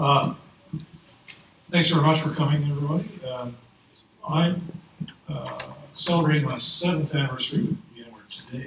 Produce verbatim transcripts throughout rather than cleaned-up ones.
Uh, thanks very much for coming, everybody. Uh, I'm uh, celebrating my seventh anniversary with VMware today.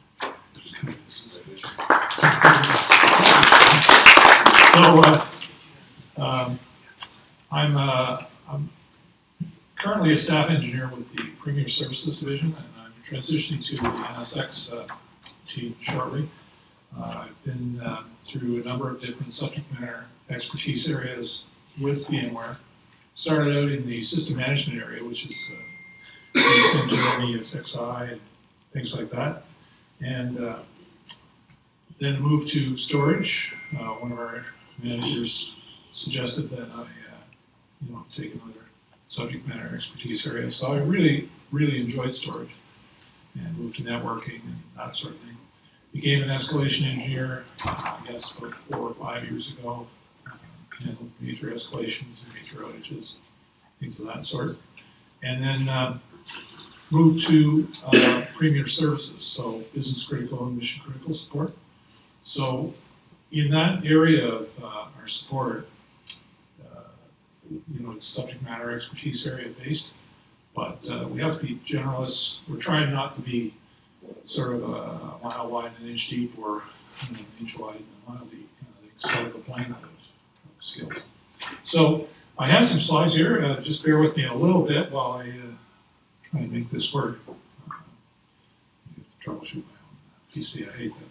So uh, um, I'm, uh, I'm currently a staff engineer with the Premier Services Division, and I'm transitioning to the N S X uh, team shortly. Uh, I've been uh, through a number of different subject matter expertise areas with VMware. Started out in the system management area, which is uh, E S X I and things like that, and uh, then moved to storage. Uh, one of our managers suggested that I, uh, you know, take another subject matter expertise area. So I really, really enjoyed storage, and moved to networking and that sort of thing. Became an escalation engineer, uh, I guess, about four or five years ago. Uh, handled major escalations and major outages, things of that sort. And then uh, moved to uh, Premier Services, so business critical and mission critical support. So in that area of uh, our support, uh, you know, it's subject matter expertise area based, but uh, we have to be generalists. We're trying not to be sort of a mile wide and an inch deep, or you know, an inch wide and a mile deep, kind of thing, sort of a blanket of, of skills. So I have some slides here. Uh, just bear with me a little bit while I uh, try and make this work. Uh, I have to troubleshoot my own P C. I hate that.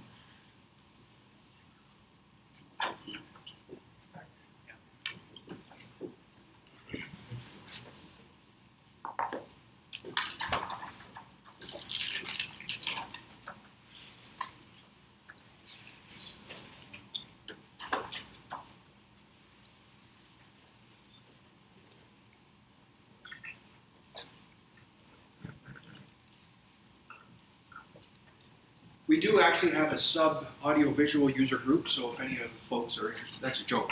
We do actually have a sub-audio-visual user group, so if any of the folks are interested, that's a joke.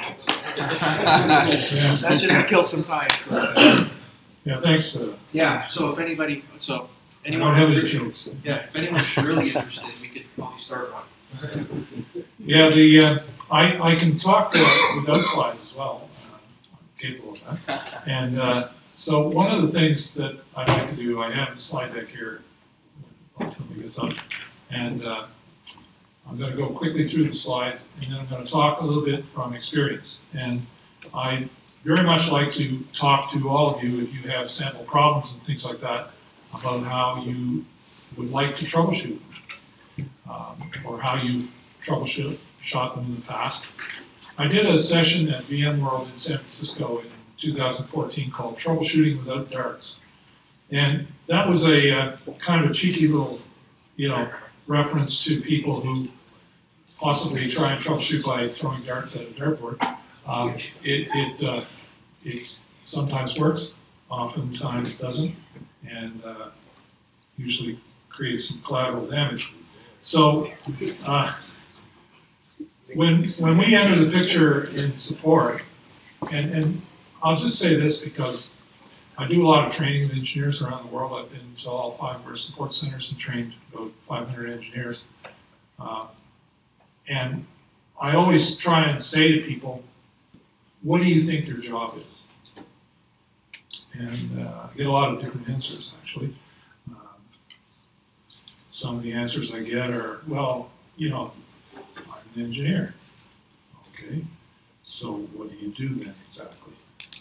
That's just to kill some time. So. Yeah, thanks. Uh, yeah, so if anybody, so anyone, I don't have really, any jokes. yeah, if anyone's really interested, we could probably start one. Yeah, the uh, I I can talk uh, without slides as well. Uh, I'm capable of that. And uh, so one of the things that I like to do, I have a slide deck here. Ultimately, gets up. And uh, I'm going to go quickly through the slides, and then I'm going to talk a little bit from experience. And I very much like to talk to all of you if you have sample problems and things like that about how you would like to troubleshoot them, um, or how you've troubleshot shot them in the past. I did a session at VMworld in San Francisco in two thousand fourteen called Troubleshooting Without Darts. And that was a uh, kind of a cheeky little, you know, reference to people who possibly try and troubleshoot by throwing darts at a dartboard. Um, it it, uh, it sometimes works, oftentimes doesn't, and uh, usually creates some collateral damage. So uh, when when we enter the picture in support, and, and I'll just say this because I do a lot of training of engineers around the world. I've been to all five of our support centers and trained about five hundred engineers. Uh, and I always try and say to people, what do you think your job is? And uh, I get a lot of different answers, actually. Um, some of the answers I get are, well, you know, I'm an engineer. Okay, so what do you do then exactly?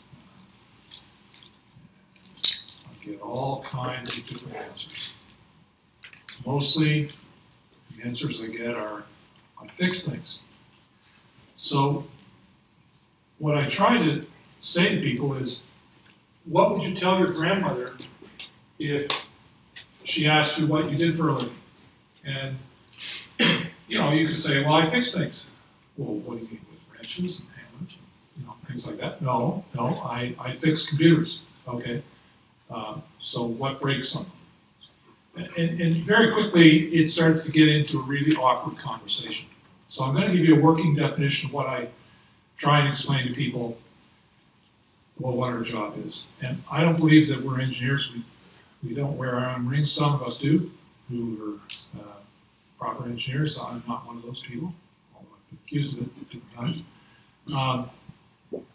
Get all kinds of different answers. Mostly, the answers I get are, I fix things. So, what I try to say to people is, what would you tell your grandmother if she asked you what you did for a living? And, you know, you could say, well, I fix things. Well, what do you mean, with wrenches and hammers, you know, things like that? No, no, I, I fix computers. Okay. Um, so what breaks them? And, and very quickly, it starts to get into a really awkward conversation. So I'm going to give you a working definition of what I try and explain to people, well, what our job is. And I don't believe that we're engineers. We, we don't wear our own rings. Some of us do, who are uh, proper engineers. I'm not one of those people, although I've been accused of it different times. Um,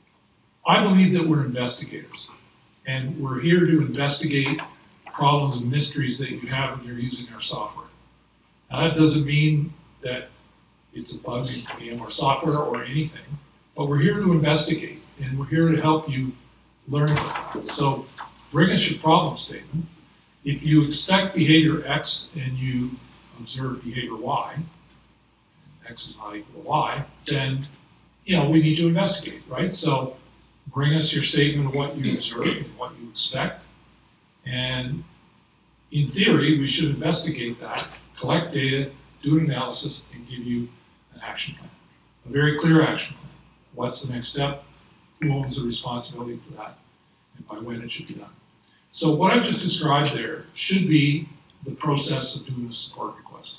I believe that we're investigators, and we're here to investigate problems and mysteries that you have when you're using our software. Now, that doesn't mean that it's a bug in VMware software or anything, but we're here to investigate, and we're here to help you learn about it. So bring us your problem statement. If you expect behavior X and you observe behavior Y, and X is not equal to Y, then you know we need to investigate, right? So bring us your statement of what you observe and what you expect. And in theory, we should investigate that, collect data, do an analysis, and give you an action plan. A very clear action plan. What's the next step? Who owns the responsibility for that? And by when it should be done. So what I've just described there should be the process of doing a support request.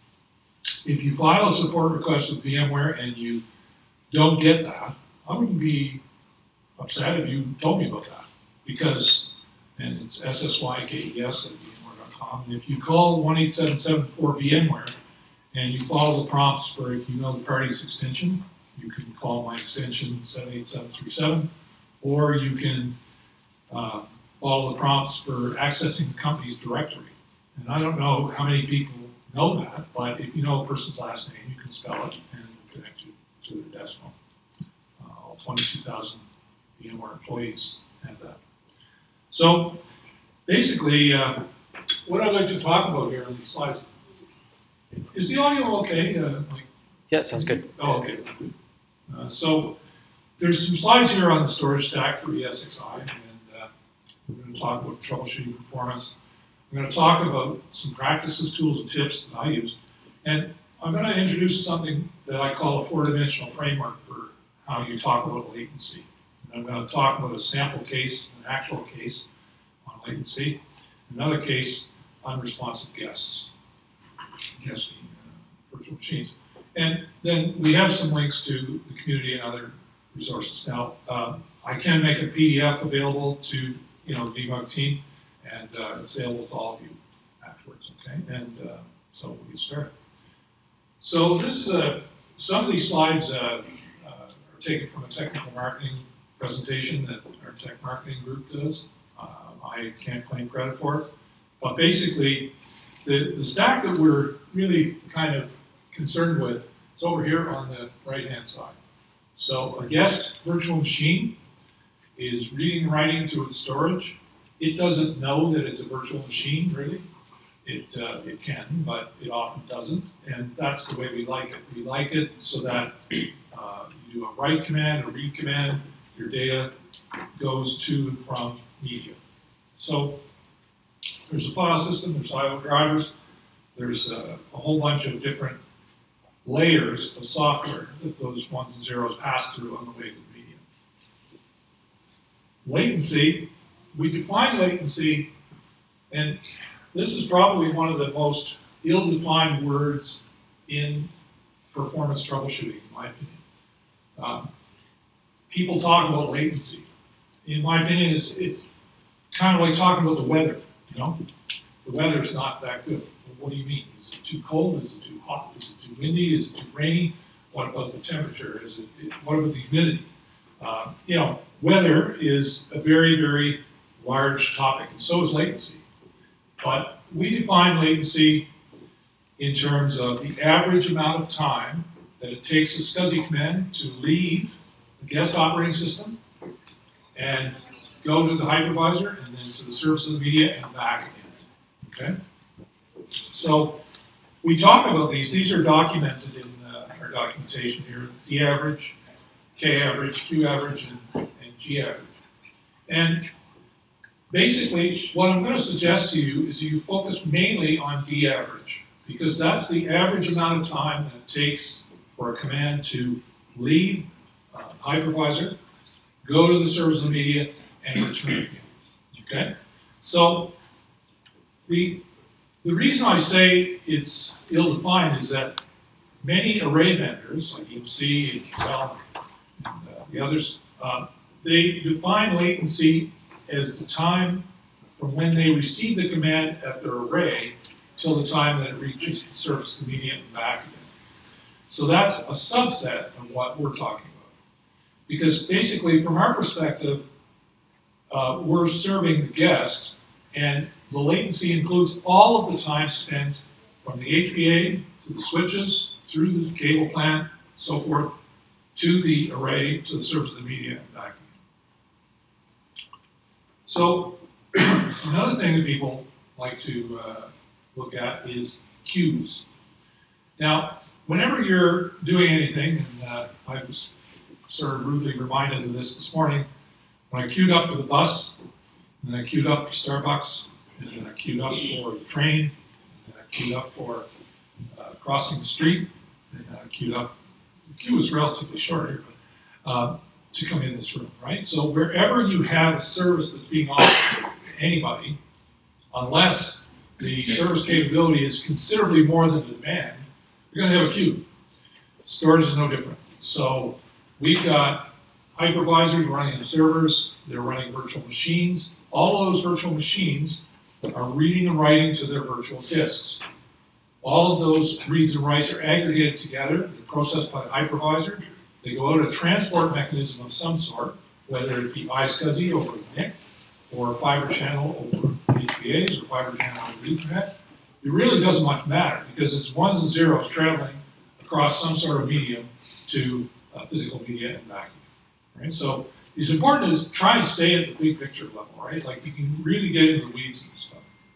If you file a support request with VMware and you don't get that, I wouldn't be upset if you told me about that. Because, and it's S S Y K E S at VMware dot com, and if you call one eight seven seven for VMware and you follow the prompts for, if you know the party's extension, you can call my extension seven eight seven three seven, or you can uh, follow the prompts for accessing the company's directory. And I don't know how many people know that, but if you know a person's last name, you can spell it and it'll connect you to their desk phone. Uh, all twenty-two thousand VMware employees have that. So basically, uh, what I'd like to talk about here on these slides, is the audio okay? Uh, like, yeah, it sounds good. Oh, okay, good. Uh, so there's some slides here on the storage stack for E S X i, and uh, we're going to talk about troubleshooting performance. I'm going to talk about some practices, tools, and tips that I use. And I'm going to introduce something that I call a four-dimensional framework for how you talk about latency. And I'm going to talk about a sample case, an actual case on latency, another case on responsive guests, guesting uh, virtual machines. And then we have some links to the community and other resources. Now, um, I can make a P D F available to you know the debug team, and uh, it's available to all of you afterwards, okay? And uh, so we'll get started. So this is a, some of these slides uh, uh, are taken from a technical marketing presentation that our tech marketing group does. Uh, I can't claim credit for it. But basically, the, the stack that we're really kind of concerned with is over here on the right-hand side. So a guest virtual machine is reading and writing to its storage. It doesn't know that it's a virtual machine, really. It, uh, it can, but it often doesn't, and that's the way we like it. We like it so that uh, you do a write command, a read command, your data goes to and from media. So there's a file system, there's I O drivers, there's a, a whole bunch of different layers of software that those ones and zeros pass through on the way to the media. Latency, we define latency, and this is probably one of the most ill-defined words in performance troubleshooting, in my opinion. Um, people talk about latency. In my opinion, it's, it's kind of like talking about the weather, you know? The weather's not that good. Well, what do you mean? Is it too cold? Is it too hot? Is it too windy? Is it too rainy? What about the temperature? Is it, it what about the humidity? Um, you know, weather is a very, very large topic, and so is latency. But we define latency in terms of the average amount of time that it takes a SCSI command to leave the guest operating system and go to the hypervisor and then to the service of the media and back again. Okay? So we talk about these. These are documented in uh, our documentation here. The average, K average, Q average, and, and G average. And basically, what I'm going to suggest to you is you focus mainly on D average, because that's the average amount of time that it takes for a command to leave uh, hypervisor, go to the service of the media, and return again. Okay? So the, the reason I say it's ill-defined is that many array vendors, like E M C and Intel and uh, the others, uh, they define latency as the time from when they receive the command at their array till the time that it reaches the surface of the media and back again. So that's a subset of what we're talking about. Because basically, from our perspective, uh, we're serving the guest, and the latency includes all of the time spent from the H B A to the switches, through the cable plant, so forth, to the array, to the surface of the media, and back again. So another thing that people like to uh, look at is queues. Now, whenever you're doing anything, and uh, I was sort of rudely reminded of this this morning, when I queued up for the bus, and then I queued up for Starbucks, and then I queued up for the train, and then I queued up for uh, crossing the street, and then I queued up. The queue was relatively short here, but uh, to come in this room, right? So wherever you have a service that's being offered to anybody, unless the service capability is considerably more than the demand, you're going to have a queue. Storage is no different. So we've got hypervisors running the servers, they're running virtual machines. All of those virtual machines are reading and writing to their virtual disks. All of those reads and writes are aggregated together, they're processed by the hypervisor. They go out a transport mechanism of some sort, whether it be iSCSI over the N I C, or fiber channel over H B As, or fiber channel over Ethernet. It really doesn't much matter, because it's ones and zeros traveling across some sort of medium to uh, physical media and back. Right? So it's important to try to stay at the big picture level, right? Like you can really get into the weeds and stuff.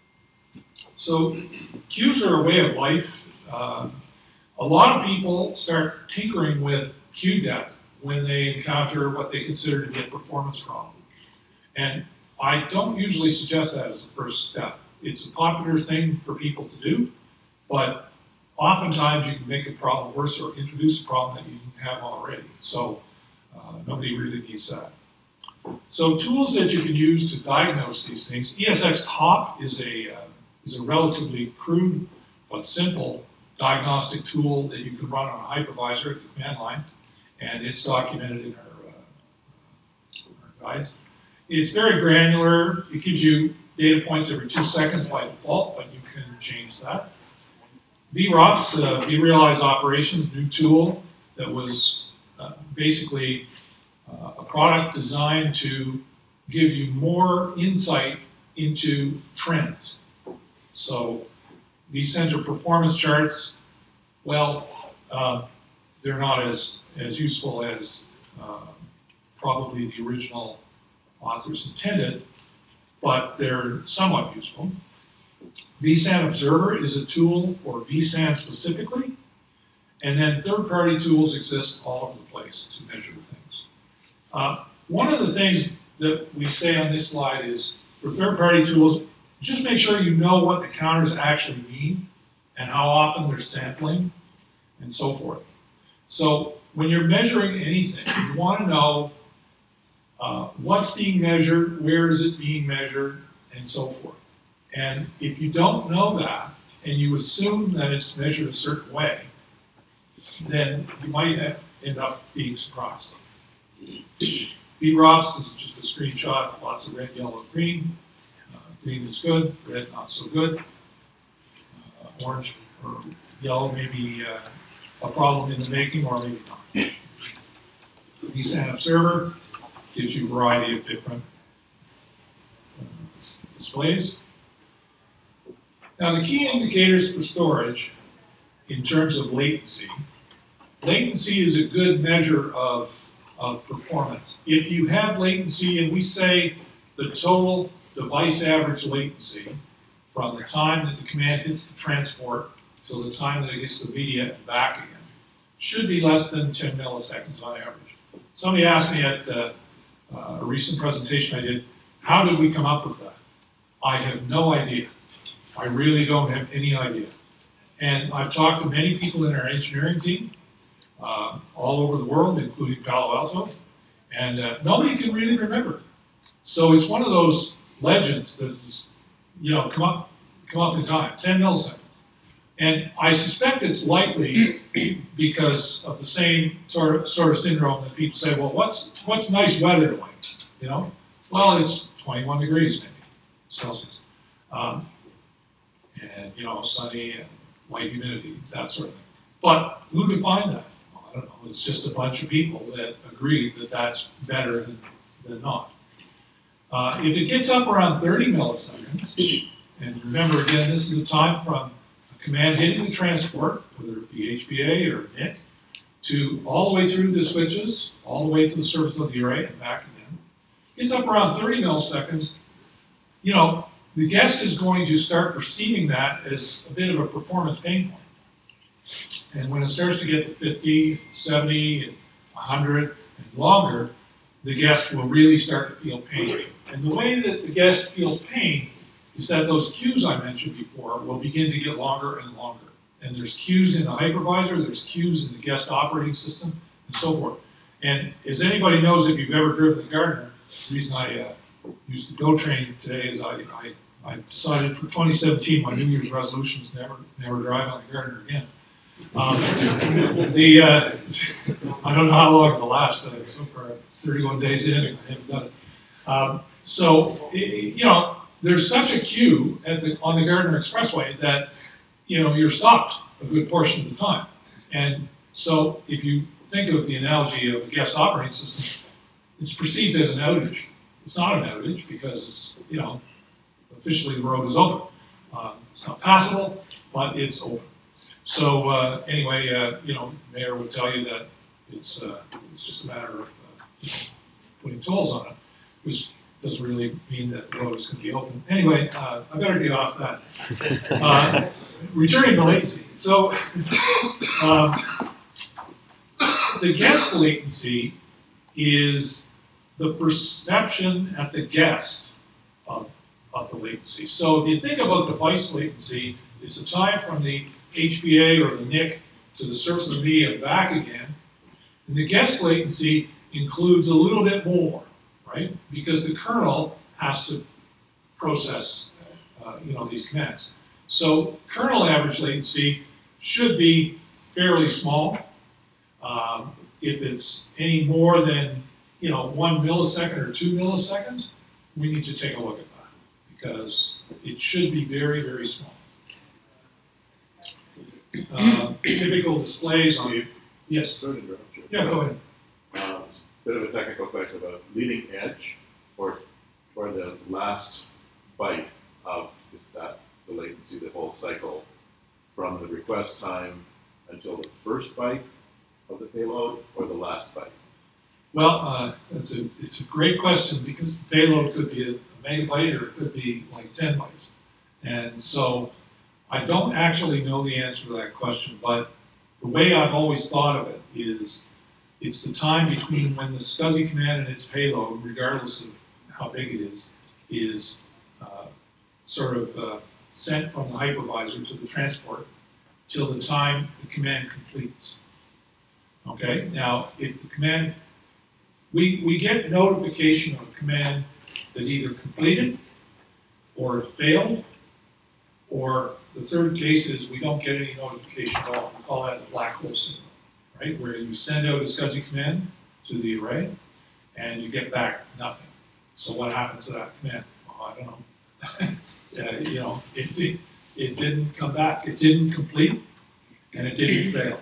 So queues are a way of life. Uh, a lot of people start tinkering with queue depth when they encounter what they consider to be a performance problem. And I don't usually suggest that as a first step. It's a popular thing for people to do, but oftentimes you can make the problem worse or introduce a problem that you have already. So uh, nobody really needs that. So tools that you can use to diagnose these things. E S X Top is a, uh, is a relatively crude but simple diagnostic tool that you can run on a hypervisor at the command line, and it's documented in our, uh, our guides. It's very granular. It gives you data points every two seconds by default, but you can change that. V ROPS, uh, vRealize Operations, new tool that was uh, basically uh, a product designed to give you more insight into trends. So vCenter performance charts, well, uh, they're not as, as useful as uh, probably the original authors intended, but they're somewhat useful. vSAN Observer is a tool for vSAN specifically, and then third-party tools exist all over the place to measure things. Uh, one of the things that we say on this slide is, for third-party tools, just make sure you know what the counters actually mean and how often they're sampling and so forth. So when you're measuring anything, you want to know uh, what's being measured, where is it being measured, and so forth. And if you don't know that, and you assume that it's measured a certain way, then you might have, end up being surprised. V ROPS is just a screenshot, lots of red, yellow, green. Uh, green is good, red not so good. Uh, orange or yellow may be uh, a problem in the making, or maybe not. vSAN Observer gives you a variety of different uh, displays. Now the key indicators for storage in terms of latency, latency is a good measure of, of performance. If you have latency, and we say the total device average latency from the time that the command hits the transport till the time that it gets the media and back again, should be less than ten milliseconds on average. Somebody asked me at uh, uh, a recent presentation I did, how did we come up with that? I have no idea. I really don't have any idea. And I've talked to many people in our engineering team, uh, all over the world, including Palo Alto, and uh, nobody can really remember. So it's one of those legends that's, you know, come up, come up in time, ten milliseconds. And I suspect it's likely because of the same sort of, sort of syndrome that people say, well, what's, what's nice weather like? You know, well, it's twenty-one degrees maybe, Celsius. Um, and, you know, sunny and light humidity, that sort of thing. But who defined that? Well, I I don't know, it's just a bunch of people that agree that that's better than, than not. Uh, if it gets up around thirty milliseconds, and remember again, this is the time from a command hitting the transport, whether it be H P A or N I C, to all the way through the switches, all the way to the surface of the array and back again. It's up around thirty milliseconds. You know, the guest is going to start perceiving that as a bit of a performance pain point. And when it starts to get to fifty, seventy, and one hundred and longer, the guest will really start to feel pain. And the way that the guest feels pain is that those queues I mentioned before will begin to get longer and longer. And there's queues in the hypervisor, there's queues in the guest operating system, and so forth. And as anybody knows, if you've ever driven the Gardner, the reason I uh, used the GO train today is I, I, I decided for twenty seventeen, my New Year's resolution is never, never drive on the Gardner again. Um, the, uh, I don't know how long it'll last. Uh, so far, thirty-one days in, I haven't done it. Um, so, it, you know, there's such a queue at the, on the Gardner Expressway that, you know, you're stopped a good portion of the time. And so if you think of the analogy of a guest operating system, it's perceived as an outage. It's not an outage because, you know, officially the road is open. Uh, it's not passable, but it's open. So uh, anyway, uh, you know, the mayor would tell you that it's, uh, it's just a matter of uh, you know, putting tolls on it, which doesn't really mean that the road is going to be open. Anyway, uh, I better get off that. Uh, returning to latency. So um, the guest latency is the perception at the guest of, of the latency. So if you think about device latency, it's the time from the H P A or the N I C to the surface of the media and back again. And the guest latency includes a little bit more, right? Because the kernel has to process, uh, you know, these commands. So kernel average latency should be fairly small. Um, if it's any more than, you know, one millisecond or two milliseconds, we need to take a look at that because it should be very, very small. Uh, typical displays on, yes? Sorry to interrupt you. Yeah, go ahead. Um, bit of a technical question about leading edge, or or the last byte of, is that the latency, the whole cycle, from the request time until the first byte of the payload, or the last byte? Well, uh, it's a it's a great question because the payload could be a megabyte or it could be like ten bytes, and so I don't actually know the answer to that question, but the way I've always thought of it is it's the time between when the SCSI command and its payload, regardless of how big it is, is uh, sort of uh, sent from the hypervisor to the transport till the time the command completes. Okay, now if the command, we, we get notification of a command that either completed or failed, or the third case is we don't get any notification at all. We call that a black hole signal, right? Where you send out a SCSI command to the array and you get back nothing. So what happened to that command? Well, I don't know. uh, you know, it, did, it didn't come back. It didn't complete and it didn't fail.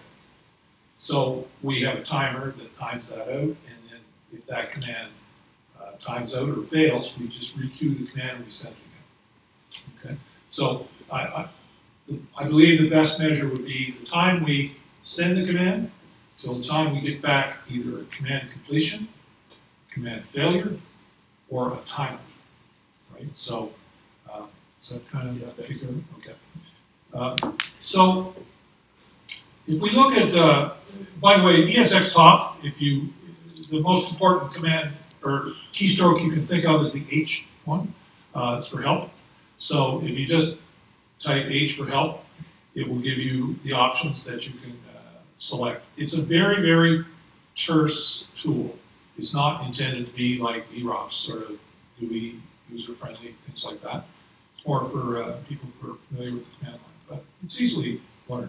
So we have a timer that times that out, and then if that command uh, times out or fails, we just requeue the command and we send it again. Okay? So I, I, I believe the best measure would be the time we send the command till the time we get back either a command completion, command failure, or a timeout, right? So, uh, so kind of yeah, figure, okay. Uh, so if we look at, uh, by the way, E S X top, if you, the most important command or keystroke you can think of is the H one. Uh, it's for help. So if you just type H for help, it will give you the options that you can uh, select. It's a very, very terse tool. It's not intended to be like V ROPS, sort of G U I, user-friendly, things like that. It's more for uh, people who are familiar with the command line, but it's easily learned.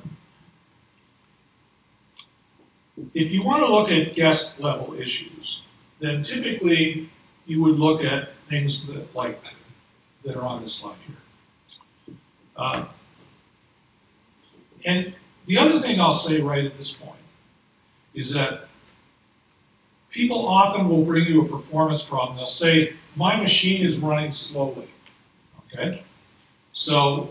If you want to look at guest level issues, then typically you would look at things that like that are on this slide here. Uh, and the other thing I'll say right at this point is that people often will bring you a performance problem. They'll say, my machine is running slowly, okay? So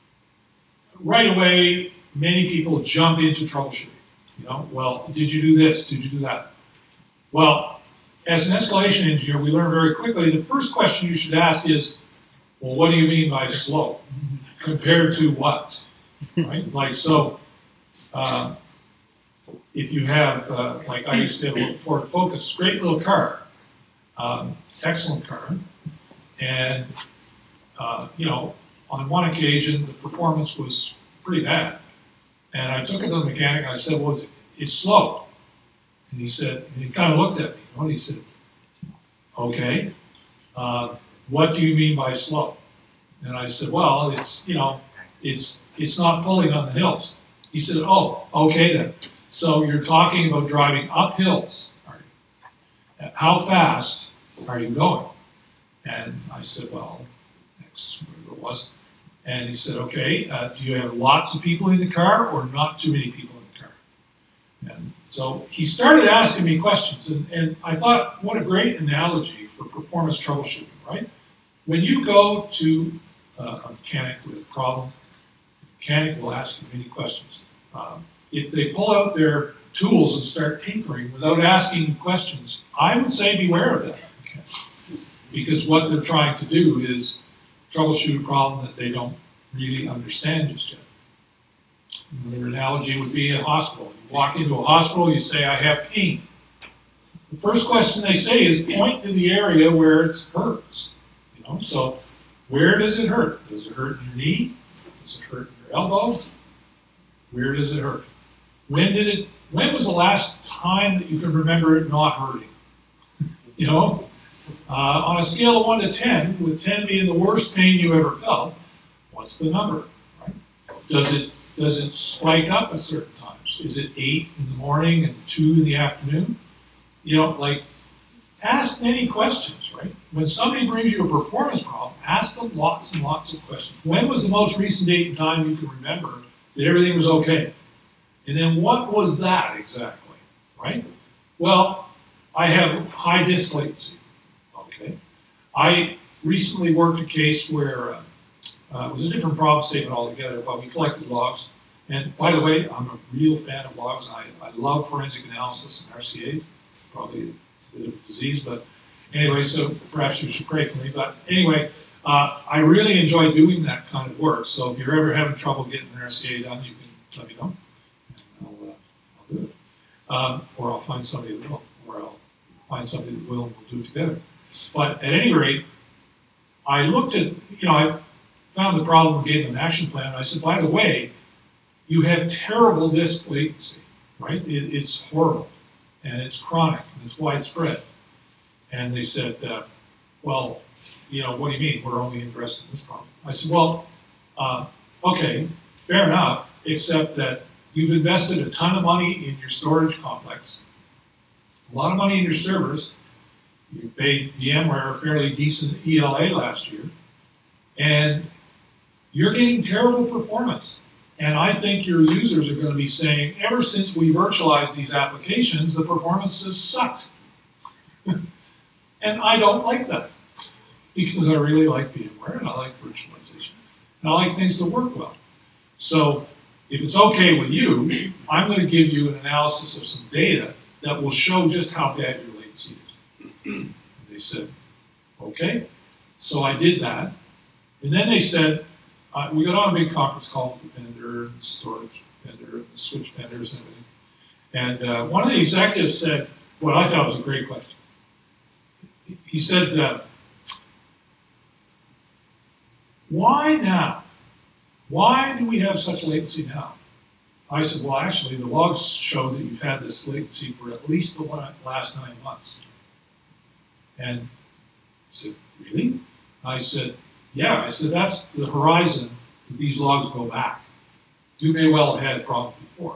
right away, many people jump into troubleshooting. You know, well, did you do this? Did you do that? Well, as an escalation engineer, we learn very quickly, the first question you should ask is, well, what do you mean by slow? Compared to what? Right? Like, so, uh, if you have, uh, like I used to have a little Ford Focus, great little car, um, excellent car, and, uh, you know, on one occasion, the performance was pretty bad. And I took it to the mechanic and I said, well, it's, it's slow. And he said, and he kind of looked at me, you know, and he said, okay, uh, what do you mean by slow? And I said, well, it's, you know, it's, it's not pulling on the hills. He said, oh, okay then. So you're talking about driving up hills. How fast are you going? And I said, well, X, whatever it was. And he said, okay, uh, do you have lots of people in the car or not too many people in the car? And so he started asking me questions, and, and I thought, what a great analogy for performance troubleshooting, right? When you go to uh, a mechanic with a problem, the mechanic will ask you many questions. Um, if they pull out their tools and start tinkering without asking questions, I would say beware of that. Okay? Because what they're trying to do is troubleshoot a problem that they don't really understand just yet. Another analogy would be a hospital. You walk into a hospital, you say, I have pain. The first question they say is point to the area where it hurts. You know, so where does it hurt? Does it hurt in your knee? Does it hurt in your elbow? Where does it hurt? When did it, when was the last time that you can remember it not hurting? You know? Uh, on a scale of one to ten, with ten being the worst pain you ever felt, what's the number? Right? Does it does it spike up at certain times? Is it eight in the morning and two in the afternoon? You know, like, ask many questions, right? When somebody brings you a performance problem, ask them lots and lots of questions. When was the most recent date and time you can remember that everything was okay? And then what was that exactly, right? Well, I have high disk latency. Okay. I recently worked a case where uh, uh, it was a different problem statement altogether, but we collected logs. And by the way, I'm a real fan of logs. I, I love forensic analysis and R C As. Probably it's a bit of a disease, but anyway, so perhaps you should pray for me. But anyway, uh, I really enjoy doing that kind of work. So if you're ever having trouble getting an R C A done, you can let me know. And I'll, uh, I'll do it. Um, or I'll find somebody that will, or I'll find somebody that will, and we'll do it together. But at any rate, I looked at, you know, I found the problem and gave them an action plan. And I said, by the way, you have terrible disk latency, right? It, it's horrible, and it's chronic, and it's widespread. And they said, uh, well, you know, what do you mean? We're only interested in this problem. I said, well, uh, okay, fair enough, except that you've invested a ton of money in your storage complex, a lot of money in your servers. You paid VMware a fairly decent E L A last year, and you're getting terrible performance. And I think your users are going to be saying, ever since we virtualized these applications, the performance has sucked. And I don't like that, because I really like VMware, and I like virtualization, and I like things to work well. So if it's okay with you, I'm going to give you an analysis of some data that will show just how bad your latency is. And they said, okay. So I did that. And then they said, uh, we got on a big conference call with the vendor, and the storage vendor, and the switch vendors and everything. And uh, one of the executives said what I thought was a great question. He said, uh, why now? Why do we have such latency now? I said, well, actually, the logs show that you've had this latency for at least the last nine months. And he said, really? I said, yeah. I said, that's the horizon that these logs go back. You may well have had a problem before.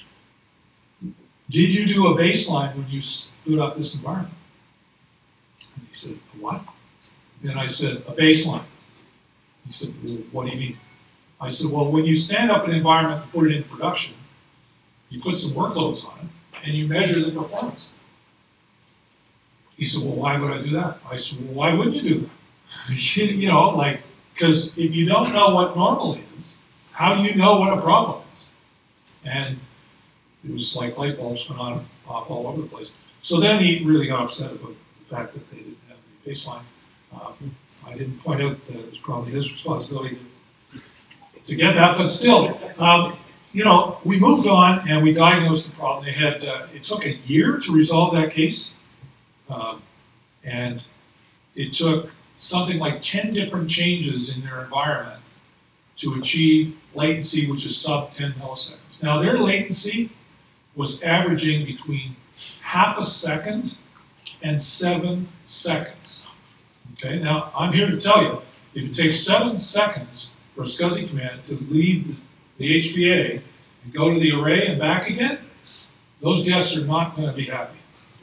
Did you do a baseline when you stood up this environment? And he said, a what? And I said, a baseline. He said, well, what do you mean? I said, well, when you stand up an environment and put it in production, you put some workloads on it, and you measure the performance. He said, well, why would I do that? I said, well, why wouldn't you do that? You know, like, because if you don't know what normal is, how do you know what a problem is? And it was like light bulbs went on off all over the place. So then he really got upset about the fact that they didn't have the baseline. Uh, I didn't point out that it was probably his responsibility to, to get that, but still, um, you know, we moved on and we diagnosed the problem. They had, uh, it took a year to resolve that case. Um, and it took something like ten different changes in their environment to achieve latency, which is sub ten milliseconds. Now, their latency was averaging between half a second and seven seconds. Okay, now I'm here to tell you, if it takes seven seconds for a SCSI command to leave the, the H B A and go to the array and back again, those guests are not going to be happy.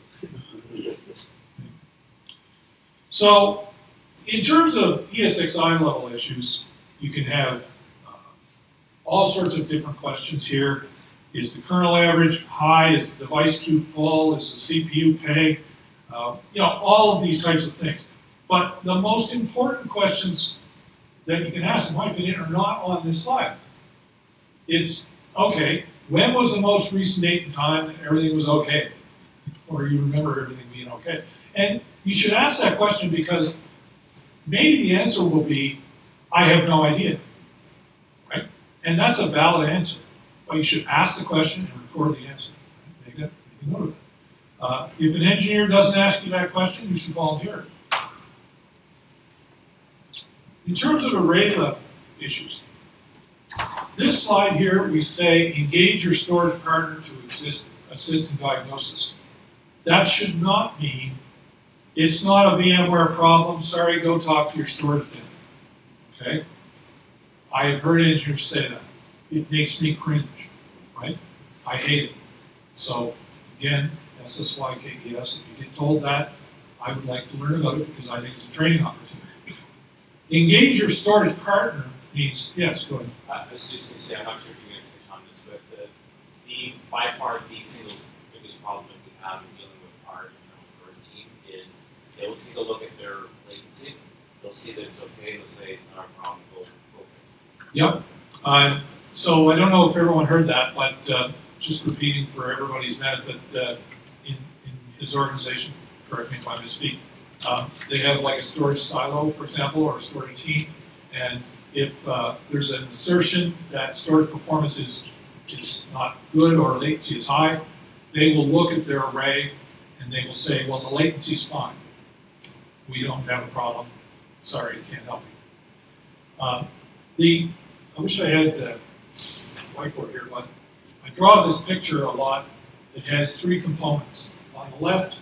So, in terms of E S X i level issues, you can have uh, all sorts of different questions here. Is the kernel average high? Is the device queue full? Is the C P U peg? Uh, you know, all of these types of things. But the most important questions that you can ask, in my opinion, are not on this slide. It's, okay, when was the most recent date and time that everything was okay? Or you remember everything being okay? And you should ask that question because maybe the answer will be, I have no idea, right? And that's a valid answer. But you should ask the question and record the answer. Right? Make, it, make a note of it. Uh, if an engineer doesn't ask you that question, you should volunteer it. In terms of array level issues, this slide here, we say engage your storage partner to exist, assist in diagnosis. That should not mean it's not a VMware problem, sorry, go talk to your storage vendor. Okay? I have heard engineers say that. It makes me cringe, right? I hate it. So, again, S S Y K E S, if you get told that, I would like to learn about it because I think it's a training opportunity. Engage your storage partner means, yes, go ahead. Uh, I was just going to say, I'm not sure if you're going to touch on this, but the, the by far the single biggest problem that we have in dealing with our internal storage team is they will take a look at their latency, they'll see that it's okay, they'll say it's not a problem, go, go fix it. Yep. Uh, so I don't know if everyone heard that, but uh, just repeating for everybody's benefit, uh, in, in his organization, correct me if I misspeak, um, they have like a storage silo, for example, or a storage team, and if uh, there's an assertion that storage performance is, is not good or latency is high, they will look at their array and they will say, well, the latency is fine. We don't have a problem. Sorry, can't help you. Um, the, I wish I had the whiteboard here, but I draw this picture a lot. It has three components. On the left,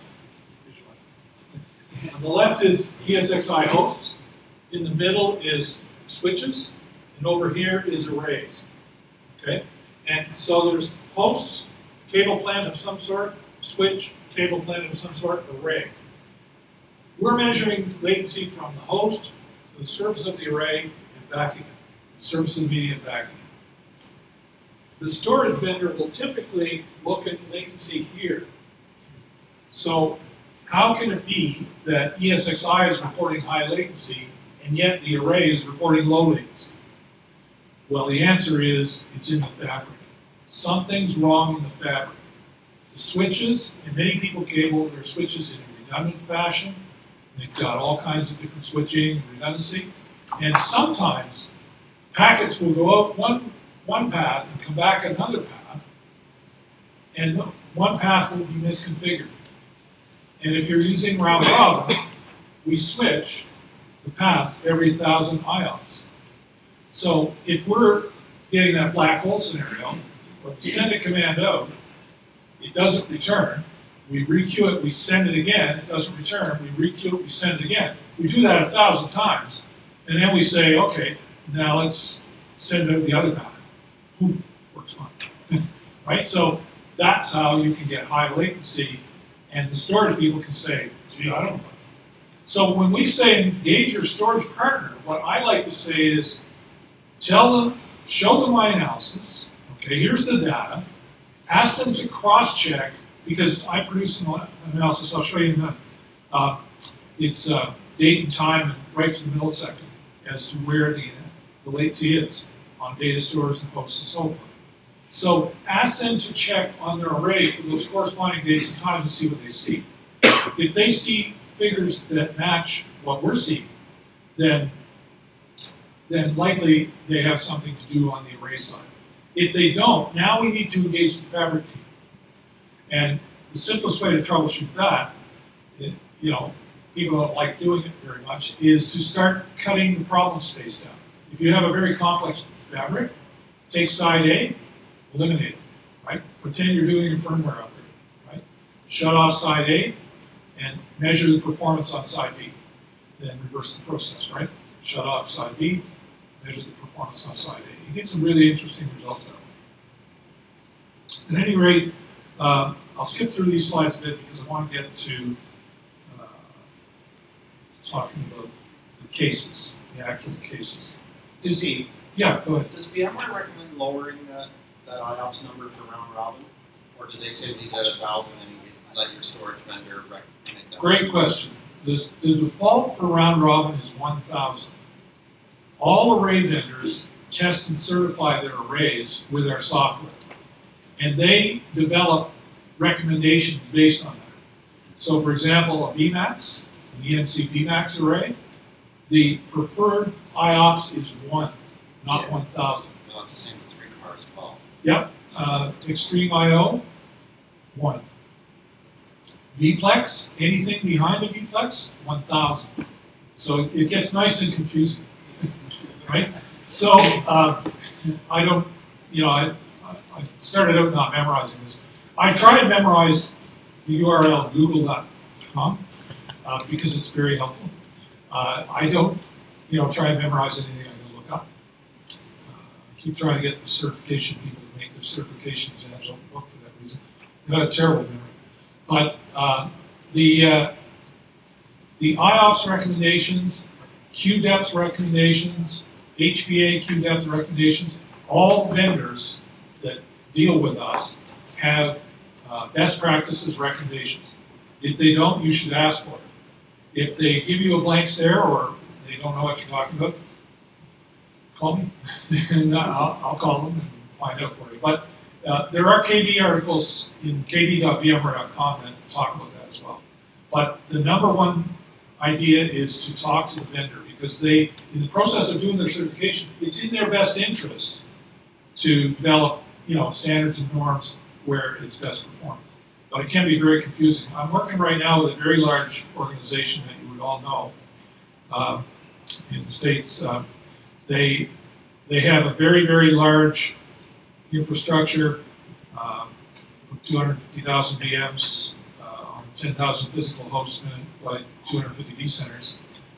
on the left is E S X i hosts. In the middle is switches, and over here is arrays. Okay, and so there's hosts, cable plant of some sort, switch, cable plant of some sort, array. We're measuring latency from the host to the surface of the array and back again, surface of the media and back again. The storage vendor will typically look at latency here. So how can it be that E S X i is reporting high latency and yet the array is reporting low latency? Well, the answer is it's in the fabric. Something's wrong in the fabric. The switches, and many people cable their switches in a redundant fashion. They've got all kinds of different switching and redundancy. And sometimes packets will go out one, one path and come back another path, and one path will be misconfigured. And if you're using round robin, we switch the paths every thousand ions. So if we're getting that black hole scenario, where we send a command out, it doesn't return, we requeue it, we send it again, it doesn't return, we requeue it, we send it again. We do that a thousand times, and then we say, okay, now let's send out the other path. Ooh, works fine. Right? So that's how you can get high latency, and the storage people can say, gee, I don't know. So when we say engage your storage partner, what I like to say is tell them, show them my analysis, okay, here's the data, ask them to cross-check because I produce an analysis, I'll show you in a minute. Uh, it's uh, date and time and right to the millisecond as to where the, the latency is on data stores and hosts and so forth. So ask them to check on their array for those corresponding dates and times and see what they see. If they see figures that match what we're seeing, then, then likely they have something to do on the array side. If they don't, now we need to engage the fabric team. And the simplest way to troubleshoot that, it, you know, people don't like doing it very much, is to start cutting the problem space down. If you have a very complex fabric, take side A, eliminate it, right? Pretend you're doing a firmware upgrade, right? Shut off side A and measure the performance on side B. Then reverse the process, right? Shut off side B, measure the performance on side A. You get some really interesting results that way. At any rate, uh, I'll skip through these slides a bit because I want to get to uh, talking about the cases, the actual cases. Is Steve, yeah, go ahead. Does VMware recommend lowering that, that I O P S number for round robin? Or do they say leave it at a thousand and you let your storage vendor rec make that? Great question. The, the default for round robin is one thousand. All array vendors test and certify their arrays with our software. And they develop recommendations based on that. So for example, a V MAX, an E M C V MAX array, the preferred I O P S is one, not Yeah. one thousand. Well, it's the same with three car as well. Yep. Uh, Extreme I O, one. V-Plex, anything behind a V-Plex, one thousand. So it, it gets nice and confusing, right? So uh, I don't, you know, I, I started out not memorizing this. I try to memorize the U R L google dot com uh, because it's very helpful. Uh, I don't, you know, try to memorize anything I can look up. Uh, I keep trying to get the certification people to make their certification exams open book for that reason. I've got a terrible memory. But uh, the uh, the I O P S recommendations, Q depth recommendations, H P A Q depth recommendations, all vendors that deal with us have uh, best practices recommendations. If they don't, you should ask for it. If they give you a blank stare or they don't know what you're talking about, call me, and I'll, I'll call them and find out for you. But uh, there are K D articles in k d dot v m ware dot com that talk about that as well. But the number one idea is to talk to the vendor because they, in the process of doing their certification, it's in their best interest to develop, you know, standards and norms where it's best performance. But it can be very confusing. I'm working right now with a very large organization that you would all know um, in the States. Uh, they, they have a very, very large infrastructure, uh, two hundred fifty thousand V Ms uh, on ten thousand physical hosts and like two hundred fifty vCenters.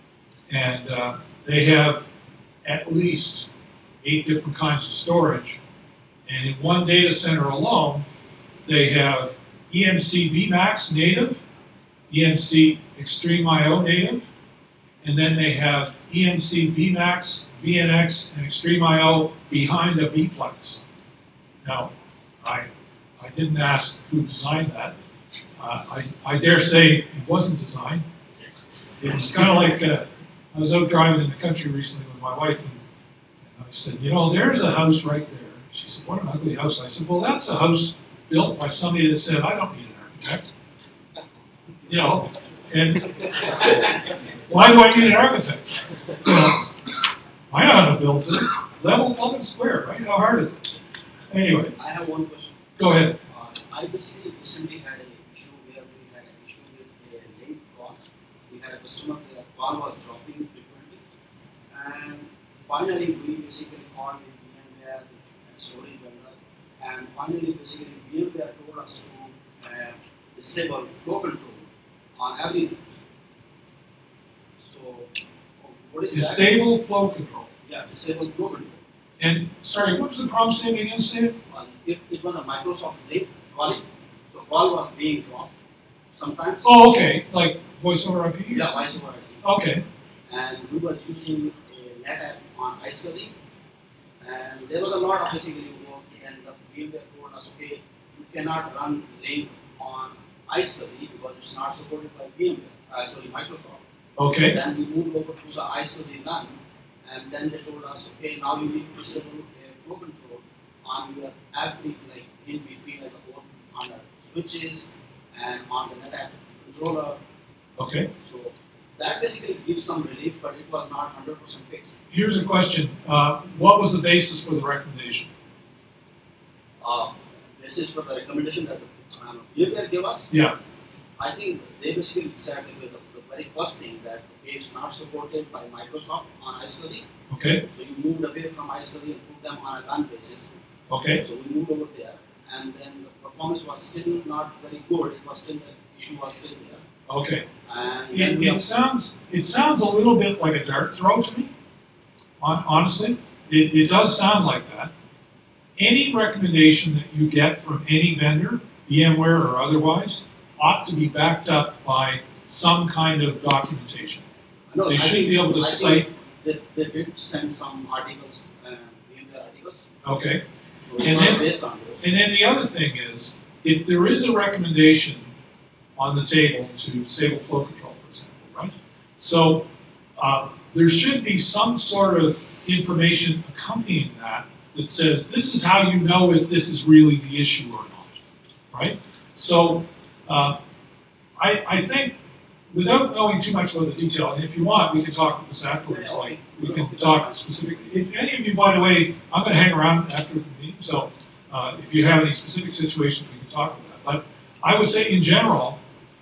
And uh, they have at least eight different kinds of storage. And in one data center alone, they have E M C V MAX native, E M C Extreme I O native, and then they have E M C V MAX, V N X, and Extreme I O behind a V-Plex. Now, I, I didn't ask who designed that. Uh, I, I dare say it wasn't designed. It was kind of like, uh, I was out driving in the country recently with my wife, and, and I said, you know, there's a house right there. She said, what an ugly house. I said, well, that's a house built by somebody that said, I don't need an architect. You know, and why do I need an architect? You know, I know how to build things. Level, plumb, and square, right? How hard is it? Anyway. I have one question. Go ahead. Uh, I basically recently had an issue where we had an issue with a link cost. We had a customer where the call was dropping frequently. And finally, we basically called with VMware and storage vendor. And finally, basically, VMware told us to uh, disable flow control on everything. So, what is Disable that? flow control. Yeah, disable flow control. And, sorry, what was the problem statement again, say it? Well, it, it was a Microsoft link calling. So, call was being dropped sometimes. Oh, okay, like voice over I P? Yeah, voice over I P. Okay. And we was using a NetApp on iSCSI. And there was a lot of basically work, and the VMware told us, okay, you cannot run link on iSCSI because it's not supported by VMware, uh, sorry, Microsoft. Okay. Then we moved over to the iSCSI LAN, and then they told us, okay, now you need to disable a flow control on your every, like in between, like both on the switches and on the NetApp controller. Okay. So that basically gives some relief, but it was not one hundred percent fixed. Here's a question. Uh, what was the basis for the recommendation? Uh, this is for the recommendation that um, VMware gave us. Yeah. I think they basically said the, the, the very first thing that okay, it's not supported by Microsoft on iSCSI. Okay. So you moved away from iSCSI and put them on a LAN basis. Okay. So we moved over there, and then the performance was still not very good. It was still the issue was still there. Okay. And then It, we it sounds it sounds a little bit like a dart throw to me. Hon- Honestly, it, it does sound like that. Any recommendation that you get from any vendor, VMware or otherwise, ought to be backed up by some kind of documentation. no, They I should think- be able to I cite. think They, they did send some articles, uh, VMware articles. Okay. So it's And not then- based on those. And then the other thing is, if there is a recommendation on the table to disable flow control, for example, right? So uh, there should be some sort of information accompanying that that says this is how you know if this is really the issue or not, right? So uh, I, I think, without knowing too much about the detail, and if you want, we can talk about this afterwards. Yeah, Like okay. we can talk specifically. If any of you, by the way, I'm going to hang around after the meeting, so uh, if you have any specific situations, we can talk about that. But I would say, in general,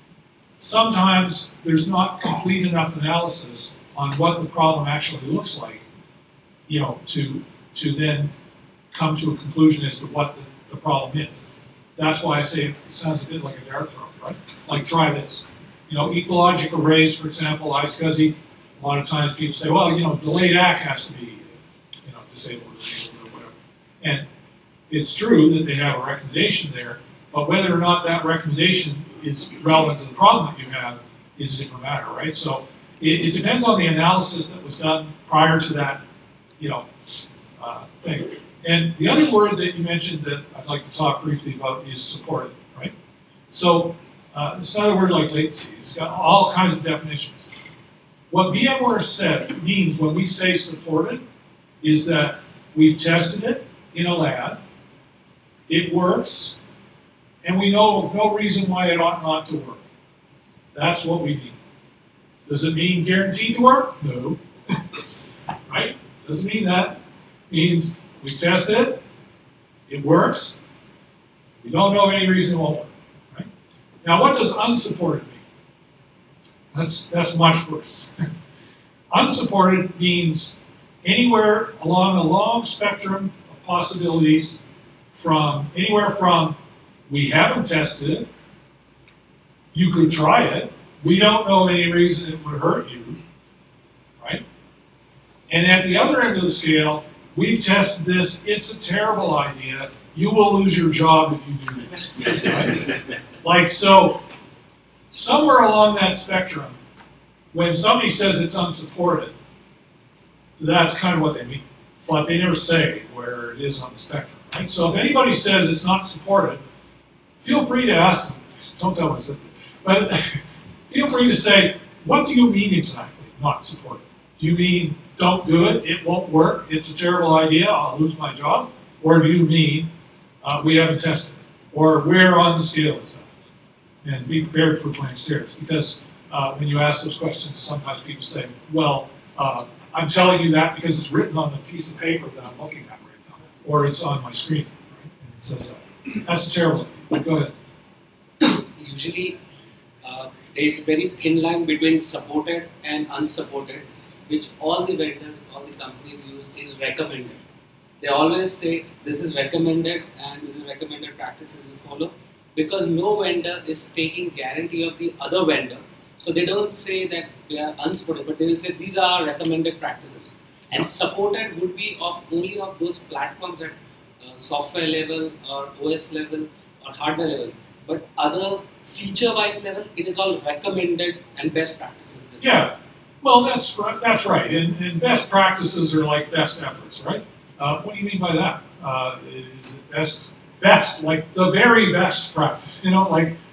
sometimes there's not complete enough analysis on what the problem actually looks like, you know, to to then come to a conclusion as to what the, the problem is. That's why I say it sounds a bit like a dart throw, right? Like try this. You know, equalogic arrays, for example, iSCSI, a lot of times people say, well, you know, delayed A C has to be, you know, disabled or disabled or whatever. And it's true that they have a recommendation there, but whether or not that recommendation is relevant to the problem that you have is a different matter, right? So it, it depends on the analysis that was done prior to that, you know, uh, thing. And the other word that you mentioned that I'd like to talk briefly about is supported, right? So uh, it's not a word like latency. It's got all kinds of definitions. What VMware said means when we say supported is that we've tested it in a lab, it works, and we know of no reason why it ought not to work. That's what we mean. Does it mean guaranteed to work? No. Right? Doesn't mean that. It means we tested it, it works, we don't know of any reason it won't work. Right? Now, what does unsupported mean? That's, that's much worse. Unsupported means anywhere along a long spectrum of possibilities, from anywhere from we haven't tested it, you could try it, we don't know of any reason it would hurt you, right? And at the other end of the scale, we've tested this, it's a terrible idea, you will lose your job if you do this. Right? Like, so, somewhere along that spectrum, when somebody says it's unsupported, that's kind of what they mean. But they never say where it is on the spectrum, right? So if anybody says it's not supported, feel free to ask them. Don't tell them, but feel free to say, what do you mean exactly, not supported? Do you mean don't do it, it won't work, it's a terrible idea, I'll lose my job? Or do you mean uh, we haven't tested it? Or where on the scale is that? And be prepared for blank stares, because uh, when you ask those questions, sometimes people say, well, uh, I'm telling you that because it's written on the piece of paper that I'm looking at right now, or it's on my screen, right? And it says that. That's a terrible idea. Go ahead. Usually, uh, there is very thin line between supported and unsupported, which all the vendors, all the companies use is recommended. They always say this is recommended and this is recommended practices you follow, because no vendor is taking guarantee of the other vendor. So they don't say that we are unsupported, but they will say these are recommended practices. And supported would be of only of those platforms at uh, software level or O S level or hardware level. But other feature-wise level, it is all recommended and best practices. Yeah, well, that's right. That's right. And, and best practices are like best efforts, right? Uh, what do you mean by that? Uh, is it best, best, like the very best practice? You know, like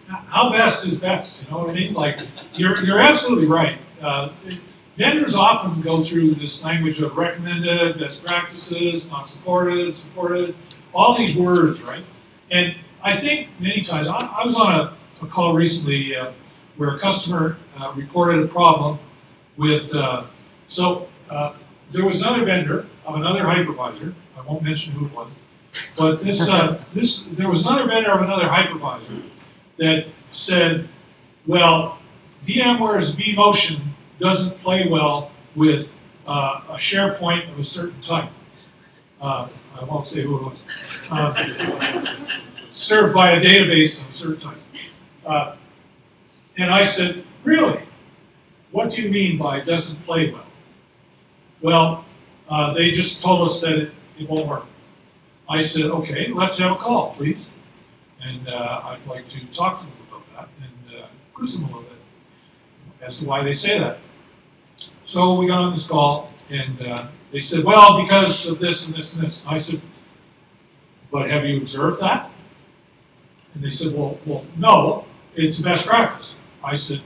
how best is best? You know what I mean? Like, you're you're absolutely right. Uh, vendors often go through this language of recommended, best practices, not supported, supported, all these words, right? And I think many times, I, I was on a, a call recently uh, where a customer uh, reported a problem with, uh, so uh, there was another vendor of another hypervisor, I won't mention who it was, but this, uh, this, there was another vendor of another hypervisor that said, well, VMware's vMotion doesn't play well with uh, a SharePoint of a certain type. Uh, I won't say who it was. Uh, served by a database of a certain type. Uh, and I said, really? What do you mean by it doesn't play well? Well, uh, they just told us that it, it won't work. I said, okay, let's have a call, please. And uh, I'd like to talk to them about that and uh, quiz them a little bit as to why they say that. So we got on this call, and uh, they said, well, because of this and this and this. I said, but have you observed that? And they said, well, well, no, it's best practice. I said,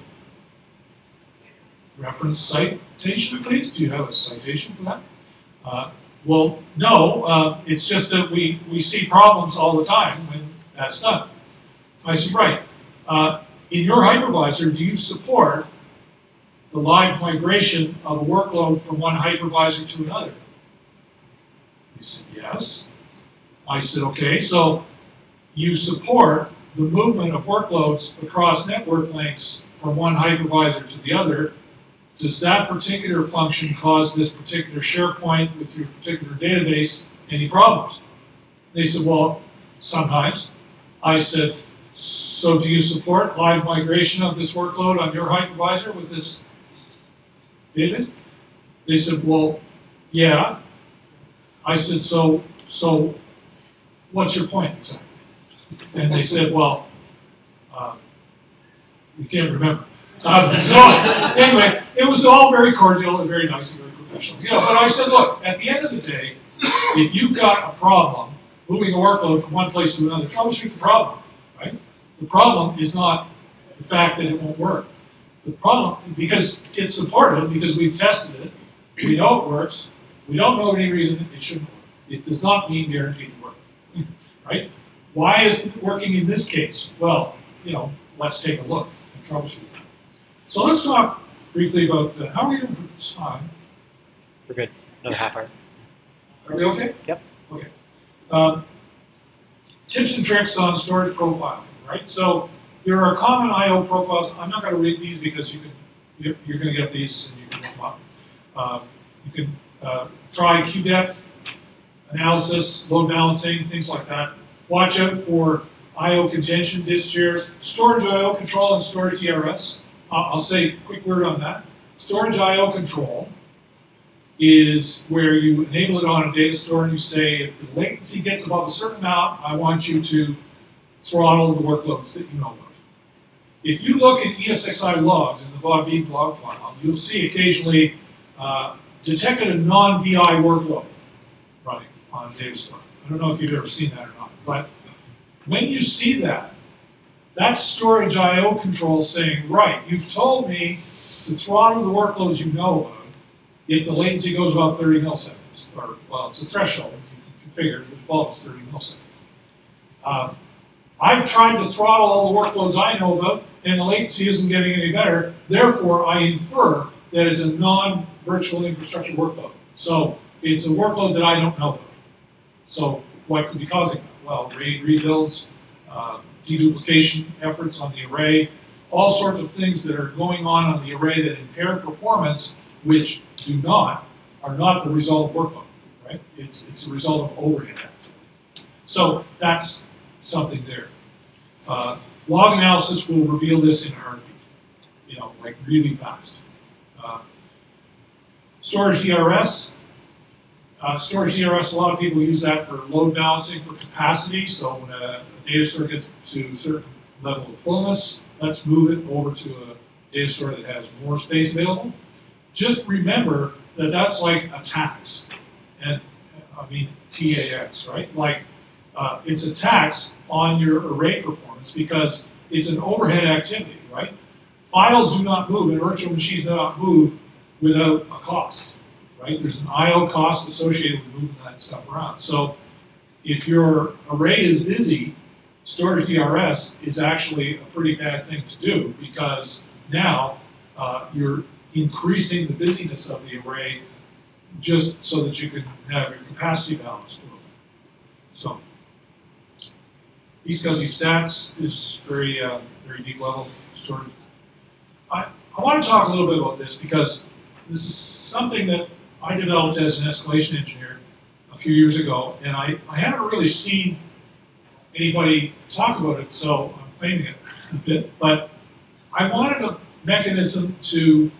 reference citation, please? Do you have a citation for that? Uh, well, no, uh, it's just that we, we see problems all the time when that's done. I said, right. Uh, in your hypervisor, do you support the live migration of a workload from one hypervisor to another? He said, yes. I said, okay, so you support the movement of workloads across network links from one hypervisor to the other. Does that particular function cause this particular SharePoint with your particular database any problems? They said, well, sometimes. I said, so do you support live migration of this workload on your hypervisor with this database? They said, well, yeah. I said, so, so what's your point exactly? And they said, well, uh, we can't remember. Uh, so anyway, it was all very cordial and very nice and very professional. You know, but I said, look, at the end of the day, if you've got a problem moving a workload from one place to another, troubleshoot the problem, right? The problem is not the fact that it won't work. The problem, because it's supported, because we've tested it, we know it works, we don't know any reason it shouldn't work. It does not mean guaranteed to work, right? Why isn't it working in this case? Well, you know, let's take a look and troubleshoot that. So let's talk briefly about the, how are we doing for time? We're good. Another half hour. Are we okay? Yep. Okay. Um, tips and tricks on storage profiling, right? So there are common I O profiles. I'm not going to read these because you can, you're, you're going to get these and you can look them up. Uh, you can uh, try Q depth, analysis, load balancing, things like that. Watch out for I O contention, disk shares, storage I O control, and storage T R S. Uh, I'll say a quick word on that. Storage I O control is where you enable it on a data store and you say, if the latency gets above a certain amount, I want you to throttle the workloads that you know about. If you look at E S X i logs in the Bob Bean log file, you'll see occasionally uh, detected a non-V I workload running on a data store. I don't know if you've ever seen that or not, but when you see that, that's storage I O control saying, right, you've told me to throttle the workloads you know about if the latency goes above thirty milliseconds, or, well, it's a threshold. You can configure the default is thirty milliseconds. Um, I've tried to throttle all the workloads I know about, and the latency isn't getting any better. Therefore, I infer that it's a non-virtual infrastructure workload. So it's a workload that I don't know about. So what could be causing that? Well, RAID rebuilds, uh, deduplication efforts on the array, all sorts of things that are going on on the array that impair performance, which do not, are not the result of workload, right? It's, it's the result of overhead activities. So that's something there. Uh, log analysis will reveal this in a heartbeat, you know, like really fast. Uh, storage D R S. Uh, storage D R S, a lot of people use that for load balancing for capacity. So when a, a data store gets to a certain level of fullness, let's move it over to a data store that has more space available. Just remember that that's like a tax, and I mean T A X, right? Like uh, it's a tax on your array performance because it's an overhead activity, right? Files do not move, and virtual machines do not move without a cost, right? There's an I O cost associated with moving that stuff around. So if your array is busy, storage D R S is actually a pretty bad thing to do, because now uh, you're increasing the busyness of the array just so that you can have your capacity balance move. So these fuzzy stats is very, uh, very deep level storage. I, I want to talk a little bit about this because this is something that I developed as an escalation engineer a few years ago, and I, I haven't really seen anybody talk about it, so I'm claiming it a bit. But I wanted a mechanism to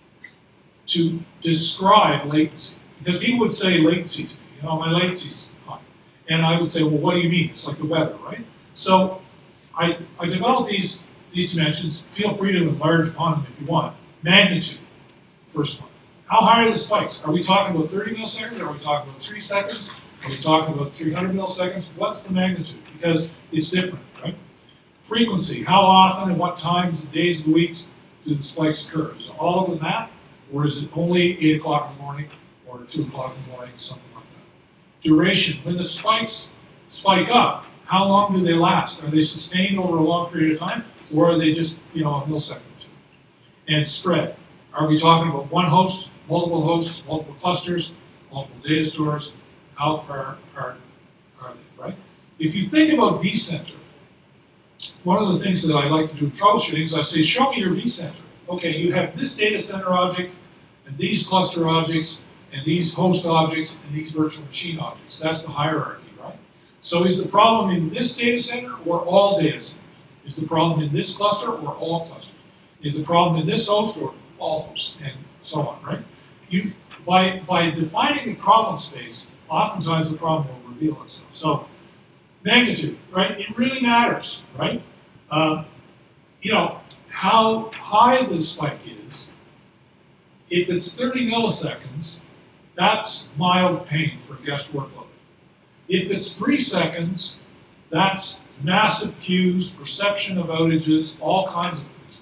to describe latency, because people would say latency to me, you know, my latency's high, and I would say, well, what do you mean? It's like the weather, right? So I I developed these these dimensions. Feel free to enlarge upon them if you want. Magnitude, first one. How high are the spikes? Are we talking about thirty milliseconds? Are we talking about three seconds? Are we talking about three hundred milliseconds? What's the magnitude? Because it's different, right? Frequency. How often and what times and days of the week do the spikes occur? Is it all of them that? Or is it only eight o'clock in the morning or two o'clock in the morning, something like that? Duration. When the spikes spike up, how long do they last? Are they sustained over a long period of time? Or are they just, you know, a millisecond or two? And spread. Are we talking about one host, multiple hosts, multiple clusters, multiple data stores? How far apart are they, right? If you think about vCenter, one of the things that I like to do in troubleshooting is I say, show me your vCenter. Okay, you have this data center object, and these cluster objects, and these host objects, and these virtual machine objects. That's the hierarchy, right? So is the problem in this data center or all data centers? Is the problem in this cluster or all clusters? Is the problem in this host or all hosts, and so on, right? You, by, by defining the problem space, oftentimes the problem will reveal itself. So magnitude, right? It really matters, right? Um, you know, how high the spike is. If it's thirty milliseconds, that's mild pain for a guest workload. If it's three seconds, that's massive queues, perception of outages, all kinds of things.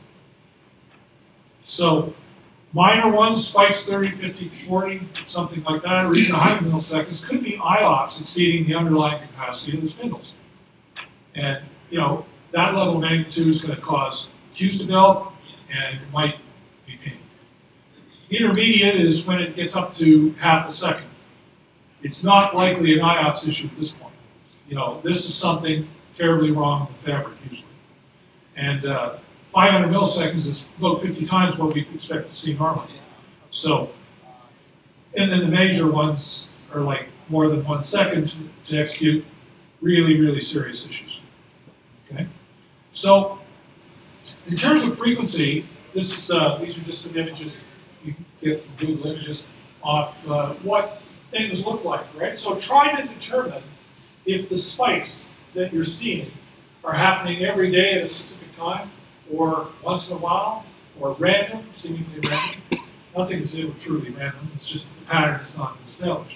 So minor ones, spikes thirty, fifty, forty, something like that, or even one hundred milliseconds, could be I O P S exceeding the underlying capacity of the spindles. And, you know, that level of magnitude is going to cause queues to develop, and it might be pain. Intermediate is when it gets up to half a second. It's not likely an I O P S issue at this point. You know, this is something terribly wrong with the fabric usually. And uh, five hundred milliseconds is about fifty times what we expect to see normally. So, and then the major ones are like more than one second to execute, really, really serious issues. Okay? So, in terms of frequency, this is uh, these are just some images you can get from Google Images of uh, what things look like, right? So try to determine if the spikes that you're seeing are happening every day at a specific time, or once in a while, or random, seemingly random. Nothing is ever truly random, it's just that the pattern is not established.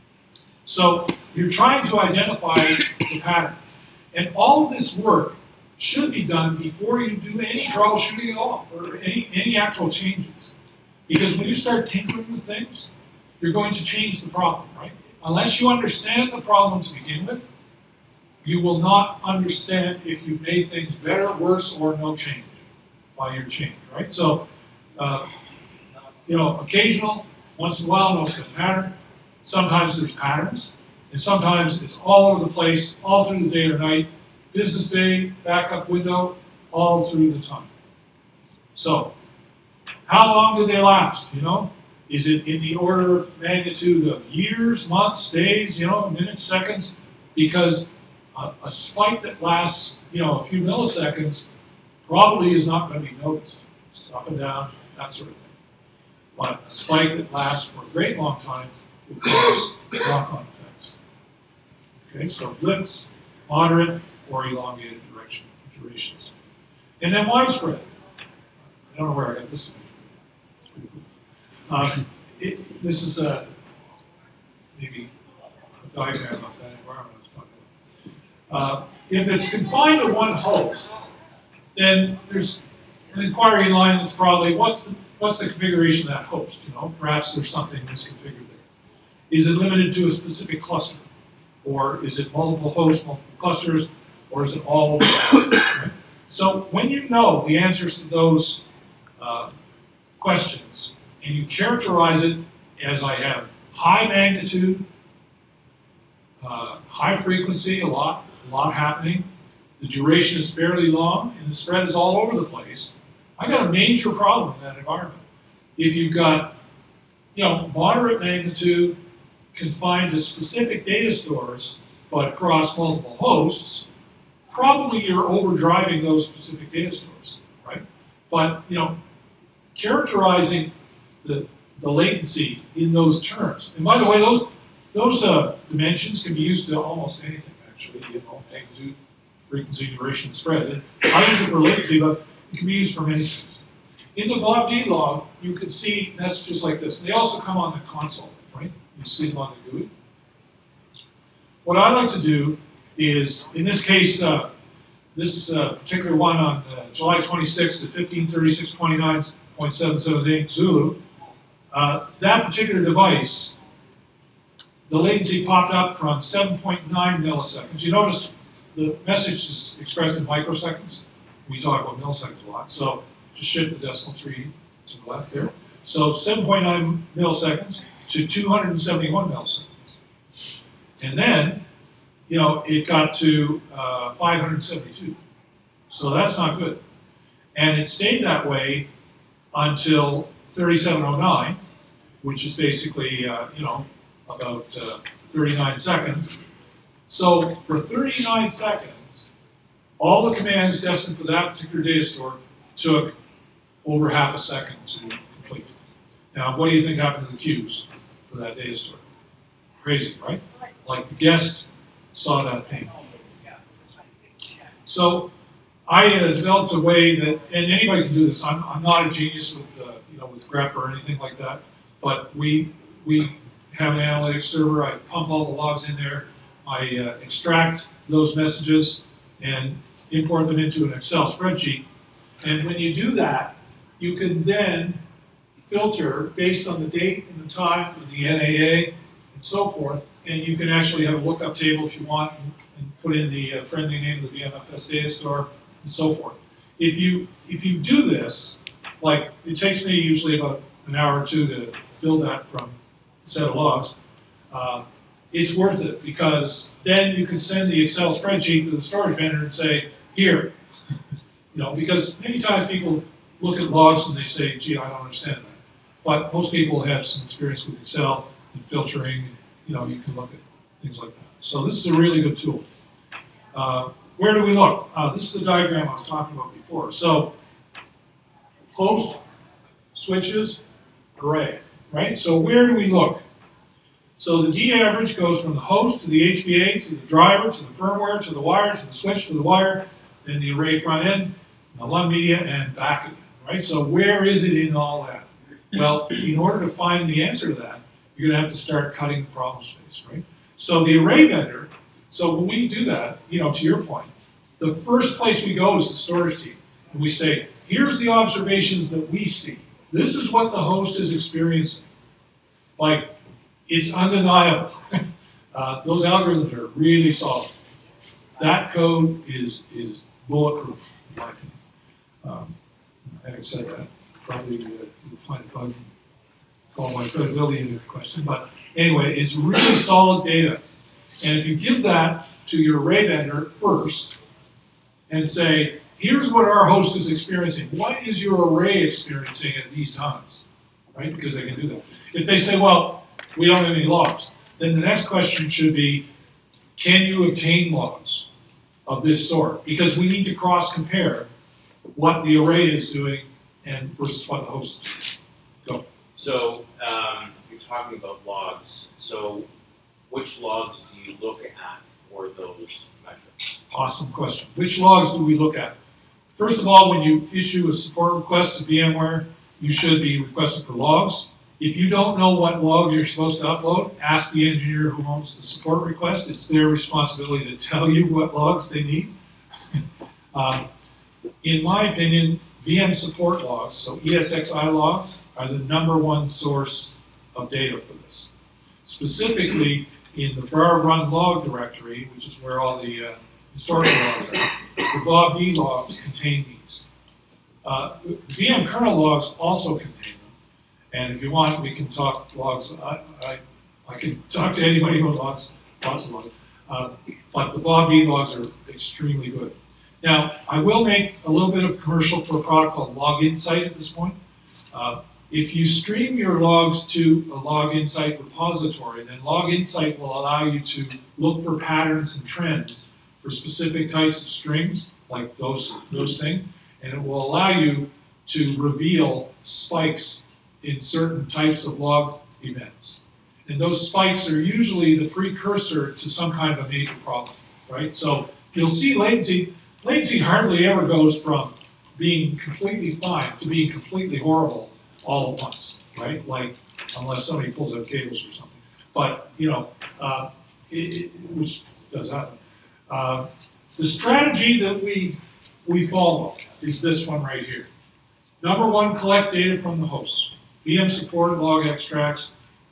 So you're trying to identify the pattern. And all of this work should be done before you do any troubleshooting at all, or any, any actual changes. Because when you start tinkering with things, you're going to change the problem, right? Unless you understand the problem to begin with, you will not understand if you've made things better, worse, or no change by your change, right? So, uh, you know, occasional, once in a while, no such pattern. Sometimes there's patterns, and sometimes it's all over the place, all through the day or night, business day, backup window, all through the time. So, how long do they last, you know? Is it in the order of magnitude of years, months, days, you know, minutes, seconds? Because a, a spike that lasts, you know, a few milliseconds probably is not going to be noticed. It's up and down, that sort of thing. But a spike that lasts for a great long time will cause knock-on effects. Okay, so blips, moderate, or elongated direction, durations. And then widespread. I don't know where I got this image. It's pretty cool. Uh, it, this is a, maybe a diagram of that environment I was talking about. Uh, if it's confined to one host, then there's an inquiry line that's probably, what's the, what's the configuration of that host? You know, perhaps there's something misconfigured there. Is it limited to a specific cluster? Or is it multiple hosts, multiple clusters, or is it all over the right? So when you know the answers to those uh, questions, and you characterize it as I have high magnitude, uh, high frequency, a lot, a lot happening, the duration is fairly long, and the spread is all over the place, I got a major problem in that environment. If you've got, you know, moderate magnitude, confined to specific data stores, but across multiple hosts, probably you're overdriving those specific data stores, right? But, you know, characterizing the, the latency in those terms, and by the way, those, those uh, dimensions can be used to almost anything, actually, you know, magnitude, frequency, duration, spread. I use it for latency, but it can be used for many things. In the V O D log, you can see messages like this. They also come on the console, right? You see them on the G U I. What I like to do is, in this case, uh, this uh, particular one on uh, July twenty-sixth at fifteen thirty-six twenty-nine point seven seven eight Zulu, uh, that particular device, the latency popped up from seven point nine milliseconds. You notice the message is expressed in microseconds. We talk about milliseconds a lot, so just shift the decimal three to the left there. So seven point nine milliseconds to two hundred seventy-one milliseconds. And then, you know, it got to uh, five hundred seventy-two. So that's not good. And it stayed that way until thirty-seven oh nine, which is basically, uh, you know, about uh, thirty-nine seconds. So for thirty-nine seconds, all the commands destined for that particular data store took over half a second to complete. Now, what do you think happened to the queues for that data store? Crazy, right? Like the guest saw that pain. So I uh, developed a way that, and anybody can do this. I'm, I'm not a genius with, uh, you know, with grep or anything like that, but we we have an analytics server. I pump all the logs in there. I uh, extract those messages and import them into an Excel spreadsheet. And when you do that, you can then filter based on the date and the time and the N A A and so forth, and you can actually have a lookup table if you want and, and put in the uh, friendly name of the V M F S data store and so forth. If you, if you do this, like it takes me usually about an hour or two to build that from a set of logs, uh, it's worth it because then you can send the Excel spreadsheet to the storage vendor and say, here, you know, because many times people look at logs and they say, gee, I don't understand that. But most people have some experience with Excel and filtering, you know, you can look at things like that. So this is a really good tool. Uh, where do we look? Uh, this is the diagram I was talking about before. So host, switches, array, right? So where do we look? So the D average goes from the host to the H B A to the driver to the firmware to the wire to the switch to the wire, then the array front end, the Lund media, and back again, right? So where is it in all that? Well, in order to find the answer to that, you're going to have to start cutting the problem space, right? So the array vendor, so when we do that, you know, to your point, the first place we go is the storage team. And we say, here's the observations that we see. This is what the host is experiencing. Like, it's undeniable. uh, those algorithms are really solid. That code is, is bulletproof, in my opinion. Um, having said that, probably uh, you'll find a bug and call my credibility into question. But anyway, it's really solid data. And if you give that to your array vendor first and say, here's what our host is experiencing. What is your array experiencing at these times? Right? Because they can do that. If they say, well, we don't have any logs, then the next question should be, can you obtain logs of this sort? Because we need to cross-compare what the array is doing and versus what the host is doing. Go. So um, you're talking about logs. So which logs do you look at for those metrics? Awesome question. Which logs do we look at? First of all, when you issue a support request to VMware, you should be requesting for logs. If you don't know what logs you're supposed to upload, ask the engineer who owns the support request. It's their responsibility to tell you what logs they need. um, in my opinion, V M support logs, so E S X I logs, are the number one source of data for this. Specifically, in the var run log directory, which is where all the uh, historical logs are, the V A B logs contain these. Uh, the V M kernel logs also contain them. And if you want, we can talk logs. I, I, I can talk to anybody who logs lots of logs. Uh, but the V A B logs are extremely good. Now, I will make a little bit of commercial for a product called Log Insight at this point. Uh, if you stream your logs to a Log Insight repository, then Log Insight will allow you to look for patterns and trends for specific types of strings, like those, those things, and it will allow you to reveal spikes in certain types of log events. And those spikes are usually the precursor to some kind of a major problem, right? So you'll see latency. Latency hardly ever goes from being completely fine to being completely horrible all at once, right? Like, unless somebody pulls out cables or something. But, you know, uh, it, it, which does happen. Uh, the strategy that we, we follow is this one right here. Number one, collect data from the hosts. V M supported log extracts.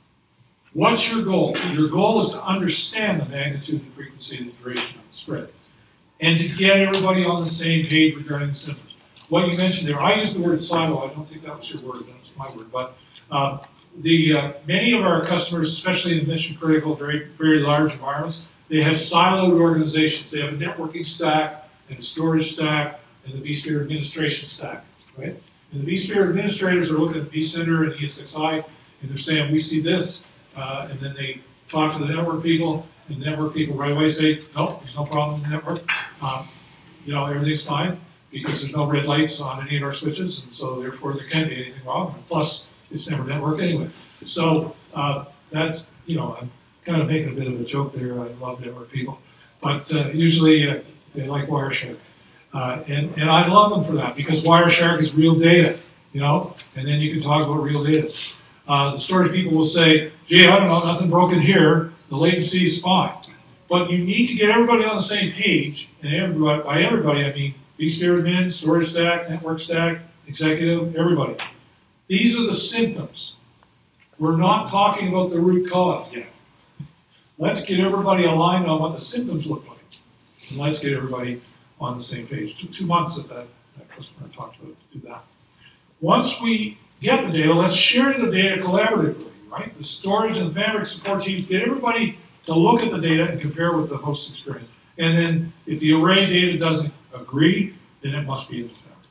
What's your goal? Your goal is to understand the magnitude, the frequency, and the duration of the spread, and to get everybody on the same page regarding the symptoms. What you mentioned there, I used the word silo. I don't think that was your word, that was my word. But um, the uh, many of our customers, especially in mission critical, very very large environments, they have siloed organizations. They have a networking stack and a storage stack and the vSphere administration stack, right? And the vSphere administrators are looking at vCenter and E S X I, and they're saying, we see this, uh, and then they talk to the network people, and the network people right away say, no, there's no problem in the network. Um, you know, everything's fine, because there's no red lights on any of our switches, and so therefore there can't be anything wrong. And plus, it's never network anyway. So uh, that's, you know, I'm kind of making a bit of a joke there. I love network people. But uh, usually uh, they like Wireshark. Uh, and, and I love them for that, because Wireshark is real data, you know, and then you can talk about real data. Uh, the storage people will say, gee, I don't know, nothing broken here, the latency is fine. But you need to get everybody on the same page, and everybody, by everybody I mean vSphere admin, storage stack, network stack, executive, everybody. These are the symptoms. We're not talking about the root cause yet. Let's get everybody aligned on what the symptoms look like, and let's get everybody on the same page. Took two months that that, that customer talked about to do that. Once we get the data, let's share the data collaboratively, right? The storage and the Fabric support teams, get everybody to look at the data and compare with the host experience. And then if the array data doesn't agree, then it must be in the Fabric.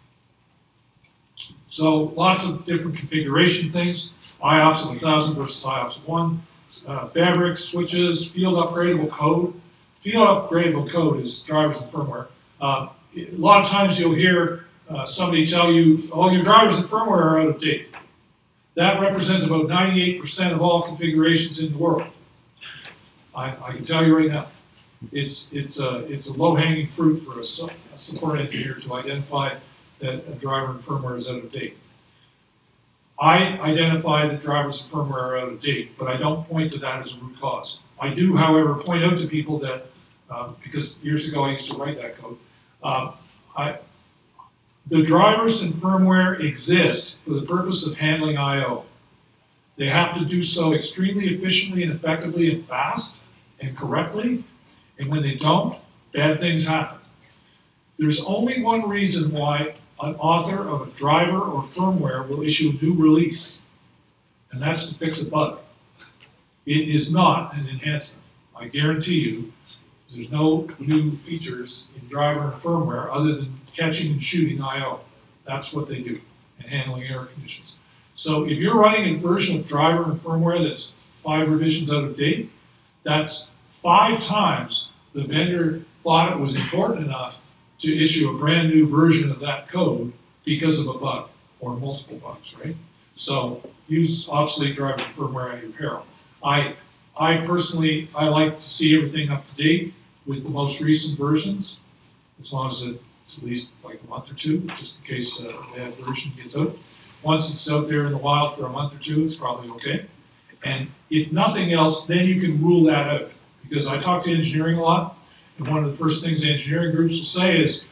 So lots of different configuration things. I O P S of one thousand versus I O P S of one. Uh, Fabric, switches, field upgradable code. Field upgradable code is drivers and firmware. Uh, a lot of times you'll hear uh, somebody tell you, oh, your drivers and firmware are out of date. That represents about ninety-eight percent of all configurations in the world. I, I can tell you right now. It's, it's a, it's a low-hanging fruit for a, su a support engineer to identify that a driver and firmware is out of date. I identify that drivers and firmware are out of date, but I don't point to that as a root cause. I do, however, point out to people that, um, because years ago I used to write that code, uh, I, the drivers and firmware exist for the purpose of handling I O. They have to do so extremely efficiently and effectively and fast and correctly, and when they don't, bad things happen. There's only one reason why an author of a driver or firmware will issue a new release, and that's to fix a bug. It is not an enhancement. I guarantee you, there's no new features in driver and firmware other than catching and shooting I O. That's what they do, and handling error conditions. So if you're running a version of driver and firmware that's five revisions out of date, that's five times the vendor thought it was important enough to issue a brand new version of that code because of a bug or multiple bugs, right? So use obsolete driver and firmware at your peril. I, I personally, I like to see everything up to date with the most recent versions, as long as it's at least like a month or two, just in case uh, a bad version gets out. Once it's out there in the wild for a month or two, it's probably okay. And if nothing else, then you can rule that out. Because I talk to engineering a lot, and one of the first things engineering groups will say is,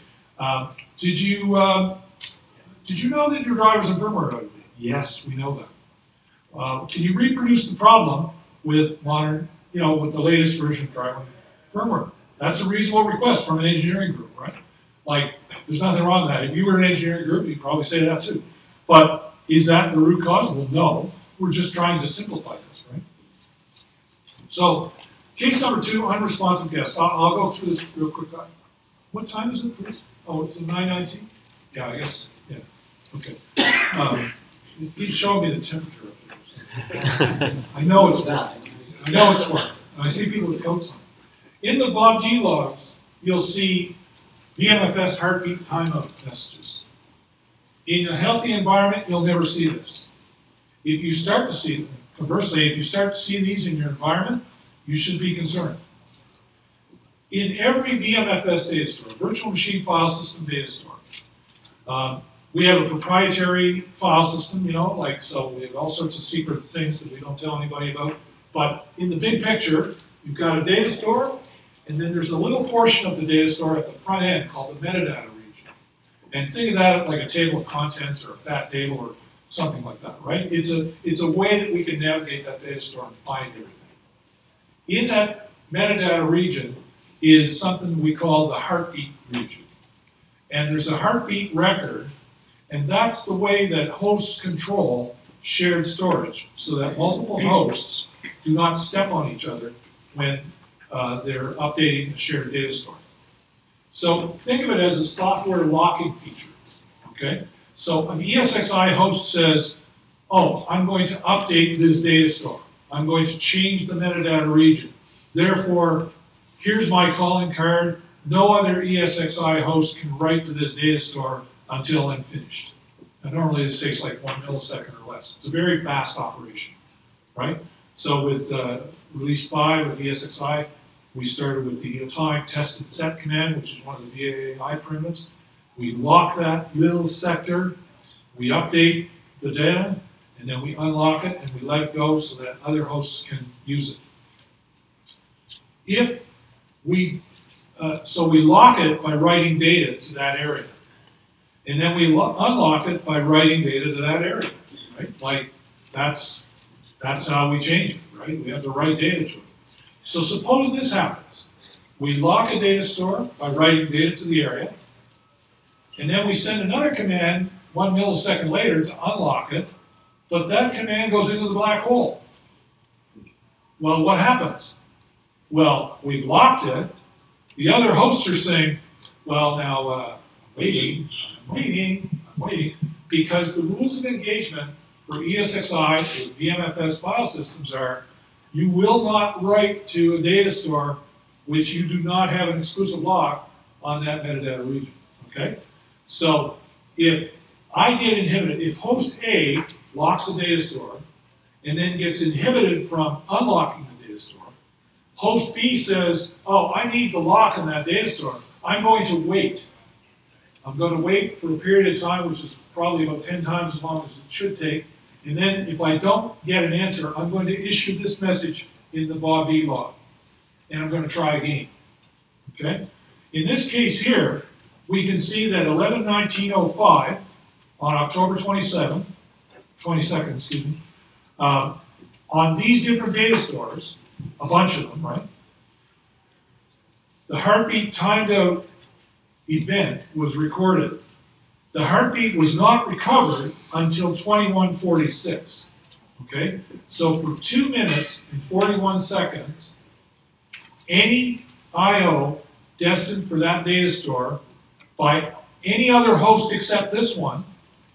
Um, did you uh, did you know that your driver's and firmware are out of date? Yes, we know that. Uh, can you reproduce the problem with modern, you know, with the latest version of driver firmware? That's a reasonable request from an engineering group, right? Like, there's nothing wrong with that. If you were an engineering group, you'd probably say that too. But is that the root cause? Well, no. We're just trying to simplify this, right? So, case number two, unresponsive guest. I'll, I'll go through this real quick. What time is it, please? Oh, it's nine nineteen? Yeah, I guess, yeah. Okay. Um, it keeps showing me the temperature up there. I know it's warm. I know it's warm. And I see people with coats on. In the Bob D logs, you'll see V M F S heartbeat timeout messages. In a healthy environment, you'll never see this. If you start to see, conversely, if you start to see these in your environment, you should be concerned. In every V M F S data store, virtual machine file system data store, um, we have a proprietary file system, you know, like, so we have all sorts of secret things that we don't tell anybody about. But in the big picture, you've got a data store, and then there's a little portion of the data store at the front end called the metadata region. And think of that like a table of contents or a fat table or something like that, right? It's a, it's a way that we can navigate that data store and find everything. In that metadata region is something we call the heartbeat region. And there's a heartbeat record, and that's the way that hosts control shared storage, so that multiple hosts do not step on each other when uh, they're updating a shared data store. So think of it as a software locking feature, okay? So an E S X i host says, oh, I'm going to update this data store. I'm going to change the metadata region. Therefore, here's my calling card. No other E S X i host can write to this data store until I'm finished. And normally this takes like one millisecond or less. It's a very fast operation, right? So with uh, release five of E S X i, we started with the atomic tested set command, which is one of the V A I primitives. We lock that little sector, we update the data, and then we unlock it and we let it go so that other hosts can use it. If we, uh, so we lock it by writing data to that area. And then we unlock it by writing data to that area, right? Like, that's, that's how we change it, right? We have to write data to it. So suppose this happens. We lock a data store by writing data to the area, and then we send another command one millisecond later to unlock it, but that command goes into the black hole. Well, what happens? Well, we've locked it. The other hosts are saying, well, now, uh, waiting, I'm waiting, I'm waiting, because the rules of engagement for E S X i with V M F S file systems are, you will not write to a data store which you do not have an exclusive lock on that metadata region, okay? So if I get inhibited, if host A locks a data store and then gets inhibited from unlocking the data store, host B says, oh, I need the lock on that data store. I'm going to wait. I'm going to wait for a period of time, which is probably about ten times as long as it should take. And then if I don't get an answer, I'm going to issue this message in the Bob D log. And I'm going to try again. Okay? In this case here, we can see that eleven nineteen oh five on October twenty-seventh, twenty-second, excuse me, uh, on these different data stores, a bunch of them, right? The heartbeat timed out event was recorded. The heartbeat was not recovered until twenty-one forty-six. Okay? So for two minutes and forty-one seconds, any I O destined for that data store by any other host except this one,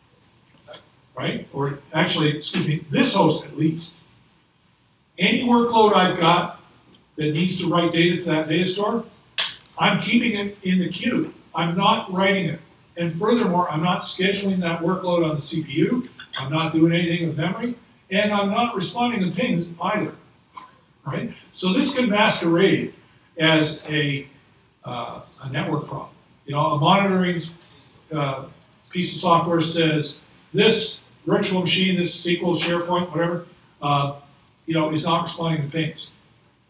right? Or actually, excuse me, this host at least. Any workload I've got that needs to write data to that data store, I'm keeping it in the queue. I'm not writing it. And furthermore, I'm not scheduling that workload on the C P U. I'm not doing anything with memory. And I'm not responding to pings either. Right? So this could masquerade as a, uh, a network problem. You know, a monitoring uh, piece of software says this virtual machine, this S Q L, SharePoint, whatever, uh, you know, is not responding to pings.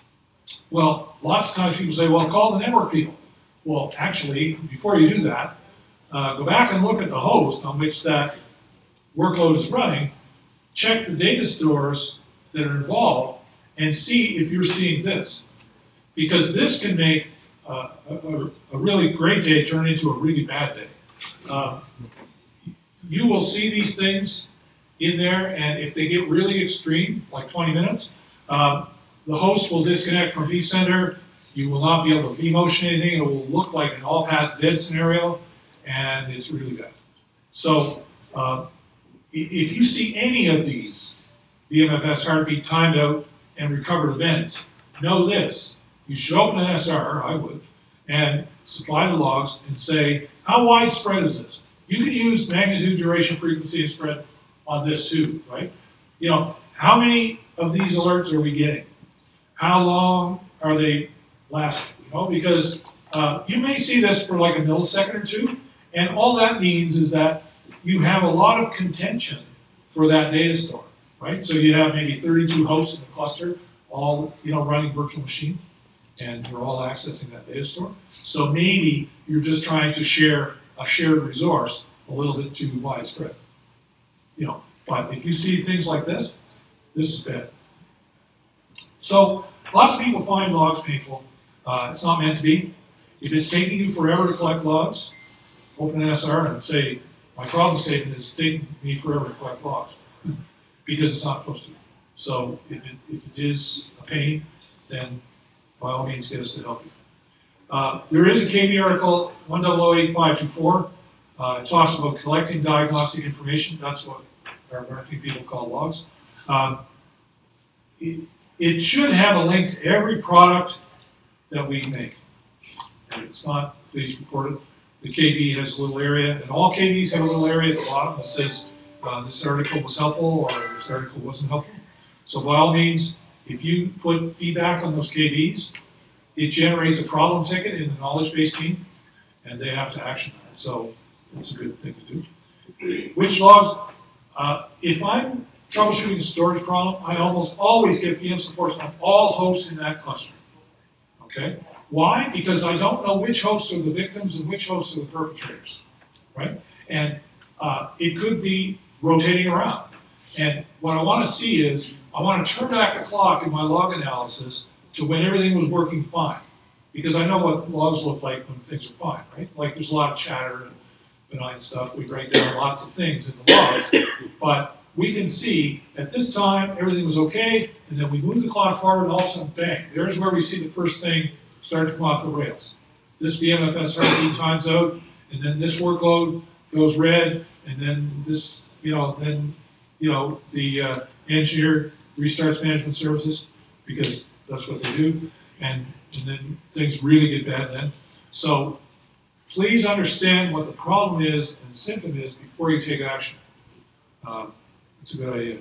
Well, lots of times people say, well, call the network people. Well, actually, before you do that, uh, go back and look at the host on which that workload is running, check the data stores that are involved, and see if you're seeing this. Because this can make uh, a, a really great day turn into a really bad day. Uh, you will see these things in there, and if they get really extreme, like twenty minutes, uh, the host will disconnect from vCenter. You will not be able to vMotion anything. It will look like an all paths dead scenario, and it's really bad. So uh, if you see any of these B M F S heartbeat timed out and recovered events, know this. You should open an S R, I would, and supply the logs and say, how widespread is this? You can use magnitude, duration, frequency, and spread on this too, right? You know, how many of these alerts are we getting? How long are they lasting? You know, because uh, you may see this for like a millisecond or two, and all that means is that you have a lot of contention for that data store, right? So you have maybe thirty-two hosts in the cluster, all you know running virtual machine, and they're all accessing that data store. So maybe you're just trying to share a shared resource a little bit too widespread. You know, but if you see things like this, this is bad. So lots of people find logs painful. Uh, it's not meant to be. If it's taking you forever to collect logs, open an S R and say, my problem statement is taking me forever to collect logs, because it's not supposed to. So if it, if it is a pain, then by all means get us to help you. Uh, there is a K B article, one zero zero eight five two four. Uh, it talks about collecting diagnostic information. That's what our marketing people call logs. Um, it, it should have a link to every product that we make. And if it's not, please report it. The K B has a little area, and all K Bs have a little area at the bottom that says uh, this article was helpful or this article wasn't helpful. So by all means, if you put feedback on those K Bs, it generates a problem ticket in the knowledge base team, and they have to action that. So that's a good thing to do. Which logs? Uh, if I'm troubleshooting a storage problem, I almost always get V M supports on all hosts in that cluster. Okay? Why? Because I don't know which hosts are the victims and which hosts are the perpetrators, right? And uh, it could be rotating around. And what I want to see is, I want to turn back the clock in my log analysis to when everything was working fine. Because I know what logs look like when things are fine, right? Like there's a lot of chatter and benign stuff. We write down lots of things in the logs. But we can see at this time everything was okay, and then we move the clock forward and all of a sudden, bang, there's where we see the first thing start to come off the rails. This B M F S heartbeat times out, and then this workload goes red, and then this, you know, then, you know, the uh, engineer restarts management services, because that's what they do, and, and then things really get bad then. So please understand what the problem is and symptom is before you take action. Um, it's a good idea.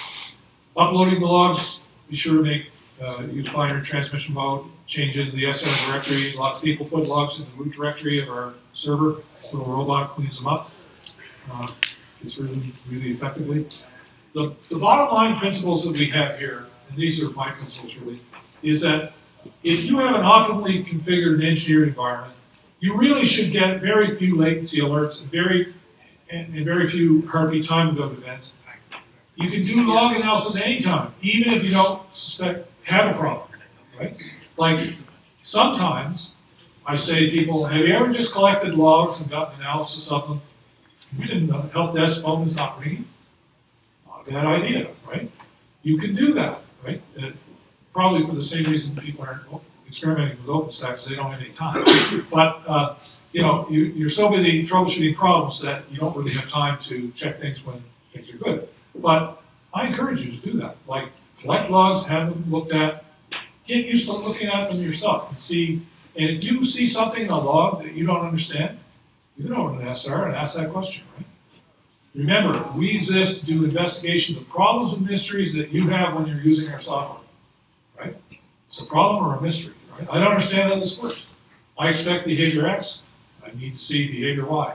Uploading the logs, be sure to make uh, use binary transmission mode, change into the S N directory. Lots of people put logs in the root directory of our server. Little robot cleans them up. Uh, it's really, really effectively. The, the bottom line principles that we have here, and these are my principles really, is that if you have an optimally configured and engineered environment, you really should get very few latency alerts and very, and, and very few heartbeat time of events. You can do log analysis anytime, even if you don't suspect have a problem, right? Like sometimes I say to people, have you ever just collected logs and gotten analysis of them? You didn't know, help desk phone is not ringing. Not a bad idea, right? You can do that, right? Uh, probably for the same reason people aren't experimenting with OpenStack, because they don't have any time. But uh, you know, you, you're so busy troubleshooting problems that you don't really have time to check things when things are good. But I encourage you to do that. Like collect logs, have them looked at, get used to looking at them yourself and see. And if you see something in a log that you don't understand, you can open an S R and ask that question, right? Remember, we exist to do investigations of problems and mysteries that you have when you're using our software, right? It's a problem or a mystery, right? I don't understand how this works. I expect behavior X. I need to see behavior Y.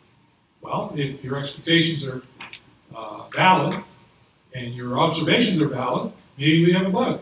Well, if your expectations are uh, valid and your observations are valid, maybe we have a bug.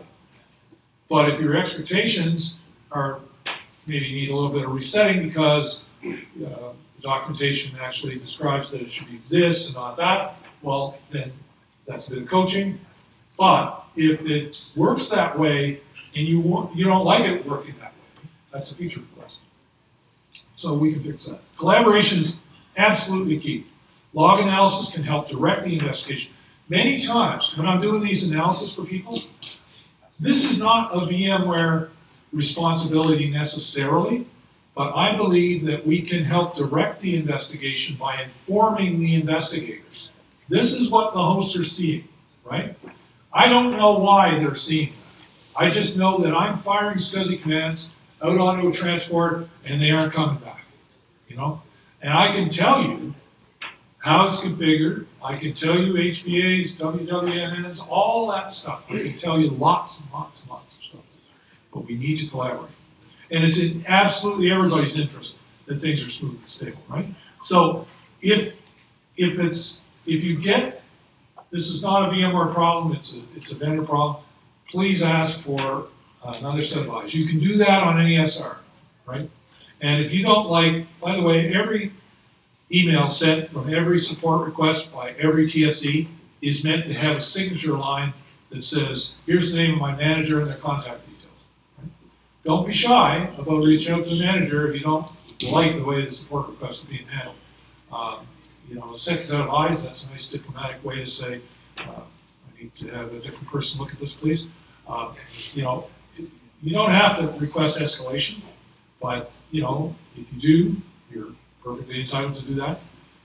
But if your expectations are maybe need a little bit of resetting because uh, the the documentation actually describes that it should be this and not that, well, then that's a bit of coaching. But if it works that way and you want, you don't like it working that way, that's a feature request. So we can fix that. Collaboration is absolutely key. Log analysis can help direct the investigation. Many times when I'm doing these analysis for people, this is not a VMware responsibility necessarily, but I believe that we can help direct the investigation by informing the investigators. This is what the hosts are seeing, right? I don't know why they're seeing that. I just know that I'm firing SCSI commands out onto a transport and they aren't coming back, you know? And I can tell you how it's configured. I can tell you H B As, W W N Ns, all that stuff. I can tell you lots and lots and lots of stuff. But we need to collaborate. And it's in absolutely everybody's interest that things are smooth and stable, right? So if if it's if you get this is not a VMware problem, it's a it's a vendor problem, please ask for uh, another set of eyes. You can do that on any S R, right? And if you don't like, by the way, every email sent from every support request by every T S E is meant to have a signature line that says, here's the name of my manager and their contact details. Right? Don't be shy about reaching out to the manager if you don't like the way the support request is being handled. Um, you know, a second set of eyes, that's a nice diplomatic way to say, uh, I need to have a different person look at this, please. Uh, you know, you don't have to request escalation, but, you know, if you do, you're perfectly entitled to do that.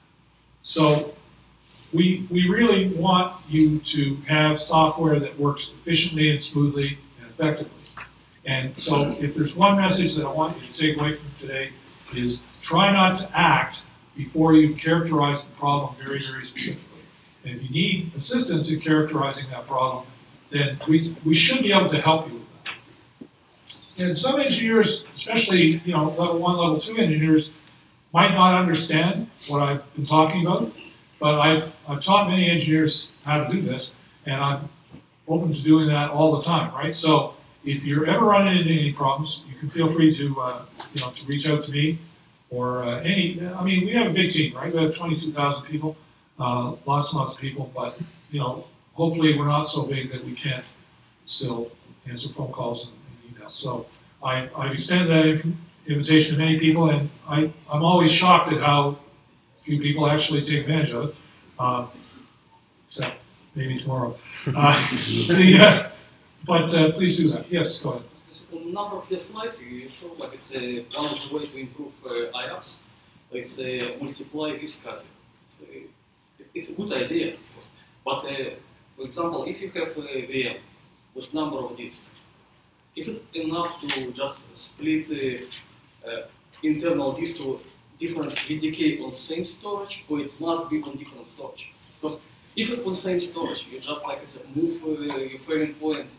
So we, we really want you to have software that works efficiently and smoothly and effectively. And so if there's one message that I want you to take away from today is try not to act before you've characterized the problem very, very specifically. And if you need assistance in characterizing that problem, then we, we should be able to help you with that. And some engineers, especially you know level one, level two engineers, might not understand what I've been talking about, but I've, I've taught many engineers how to do this, and I'm open to doing that all the time, right? So if you're ever running into any problems, you can feel free to, uh, you know, to reach out to me or uh, any, I mean, we have a big team, right? We have twenty-two thousand people, uh, lots and lots of people, but, you know, hopefully we're not so big that we can't still answer phone calls and, and emails. So I, I've extended that information invitation to many people, and I, I'm always shocked at how few people actually take advantage of it, um, except maybe tomorrow. Uh, the, uh, but uh, please do that. Yes, go ahead. On a number of your slides, you show like it's a, one of the ways to improve uh, I O P S. It's a multiply risk SCSI. It's a, it's a good idea, of course. But uh, for example, if you have a V M with number of disks, if it's enough to just split the uh, internal disk to different V D K on same storage, or it must be on different storage? Because if it's on same storage, you just like it's a move uh, your failing point.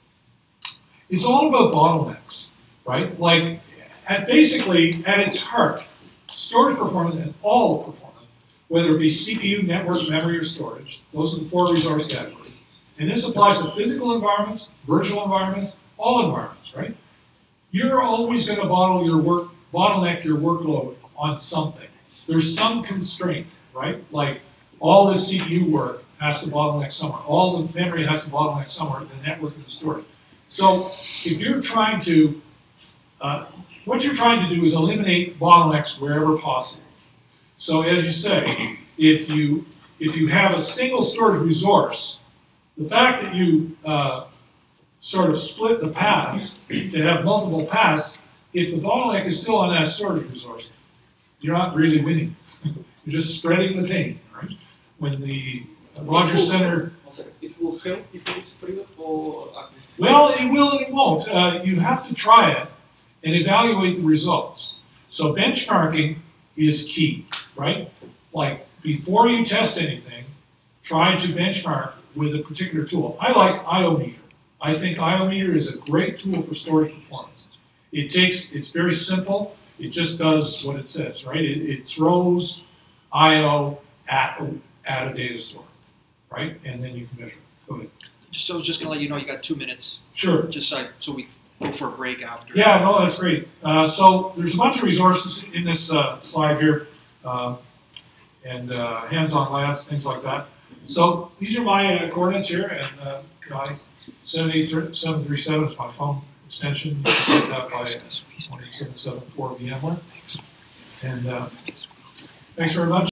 It's all about bottlenecks, right? Like, at basically, at its heart, storage performance and all performance, whether it be C P U, network, memory, or storage, those are the four resource categories. And this applies to physical environments, virtual environments, all environments, right? You're always going to bottle your work, bottleneck your workload on something. There's some constraint, right? Like all the C P U work has to bottleneck somewhere. All the memory has to bottleneck somewhere, the network and the storage. So if you're trying to, uh, what you're trying to do is eliminate bottlenecks wherever possible. So as you say, if you, if you have a single storage resource, the fact that you uh, sort of split the paths to have multiple paths, if the bottleneck is still on that storage resource, you're not really winning. You're just spreading the pain, right? When the Rogers Center... It will help if it's spread or... Well, it will and it won't. Uh, you have to try it and evaluate the results. So benchmarking is key, right? Like, before you test anything, try to benchmark with a particular tool. I like I O meter. I think I O meter is a great tool for storage performance. It takes, it's very simple. It just does what it says, right? It, it throws I O at, at a data store, right? And then you can measure it. Go ahead. So I was just going to let you know you got two minutes. Sure. Just so, so we go for a break after. Yeah, no, that's great. Uh, so there's a bunch of resources in this uh, slide here. uh, and uh, hands-on labs, things like that. So these are my uh, coordinates here, and uh, my seven eight seven three seven is my phone extension. You can get that by one eight seven seven four VMware. And uh, thanks very much.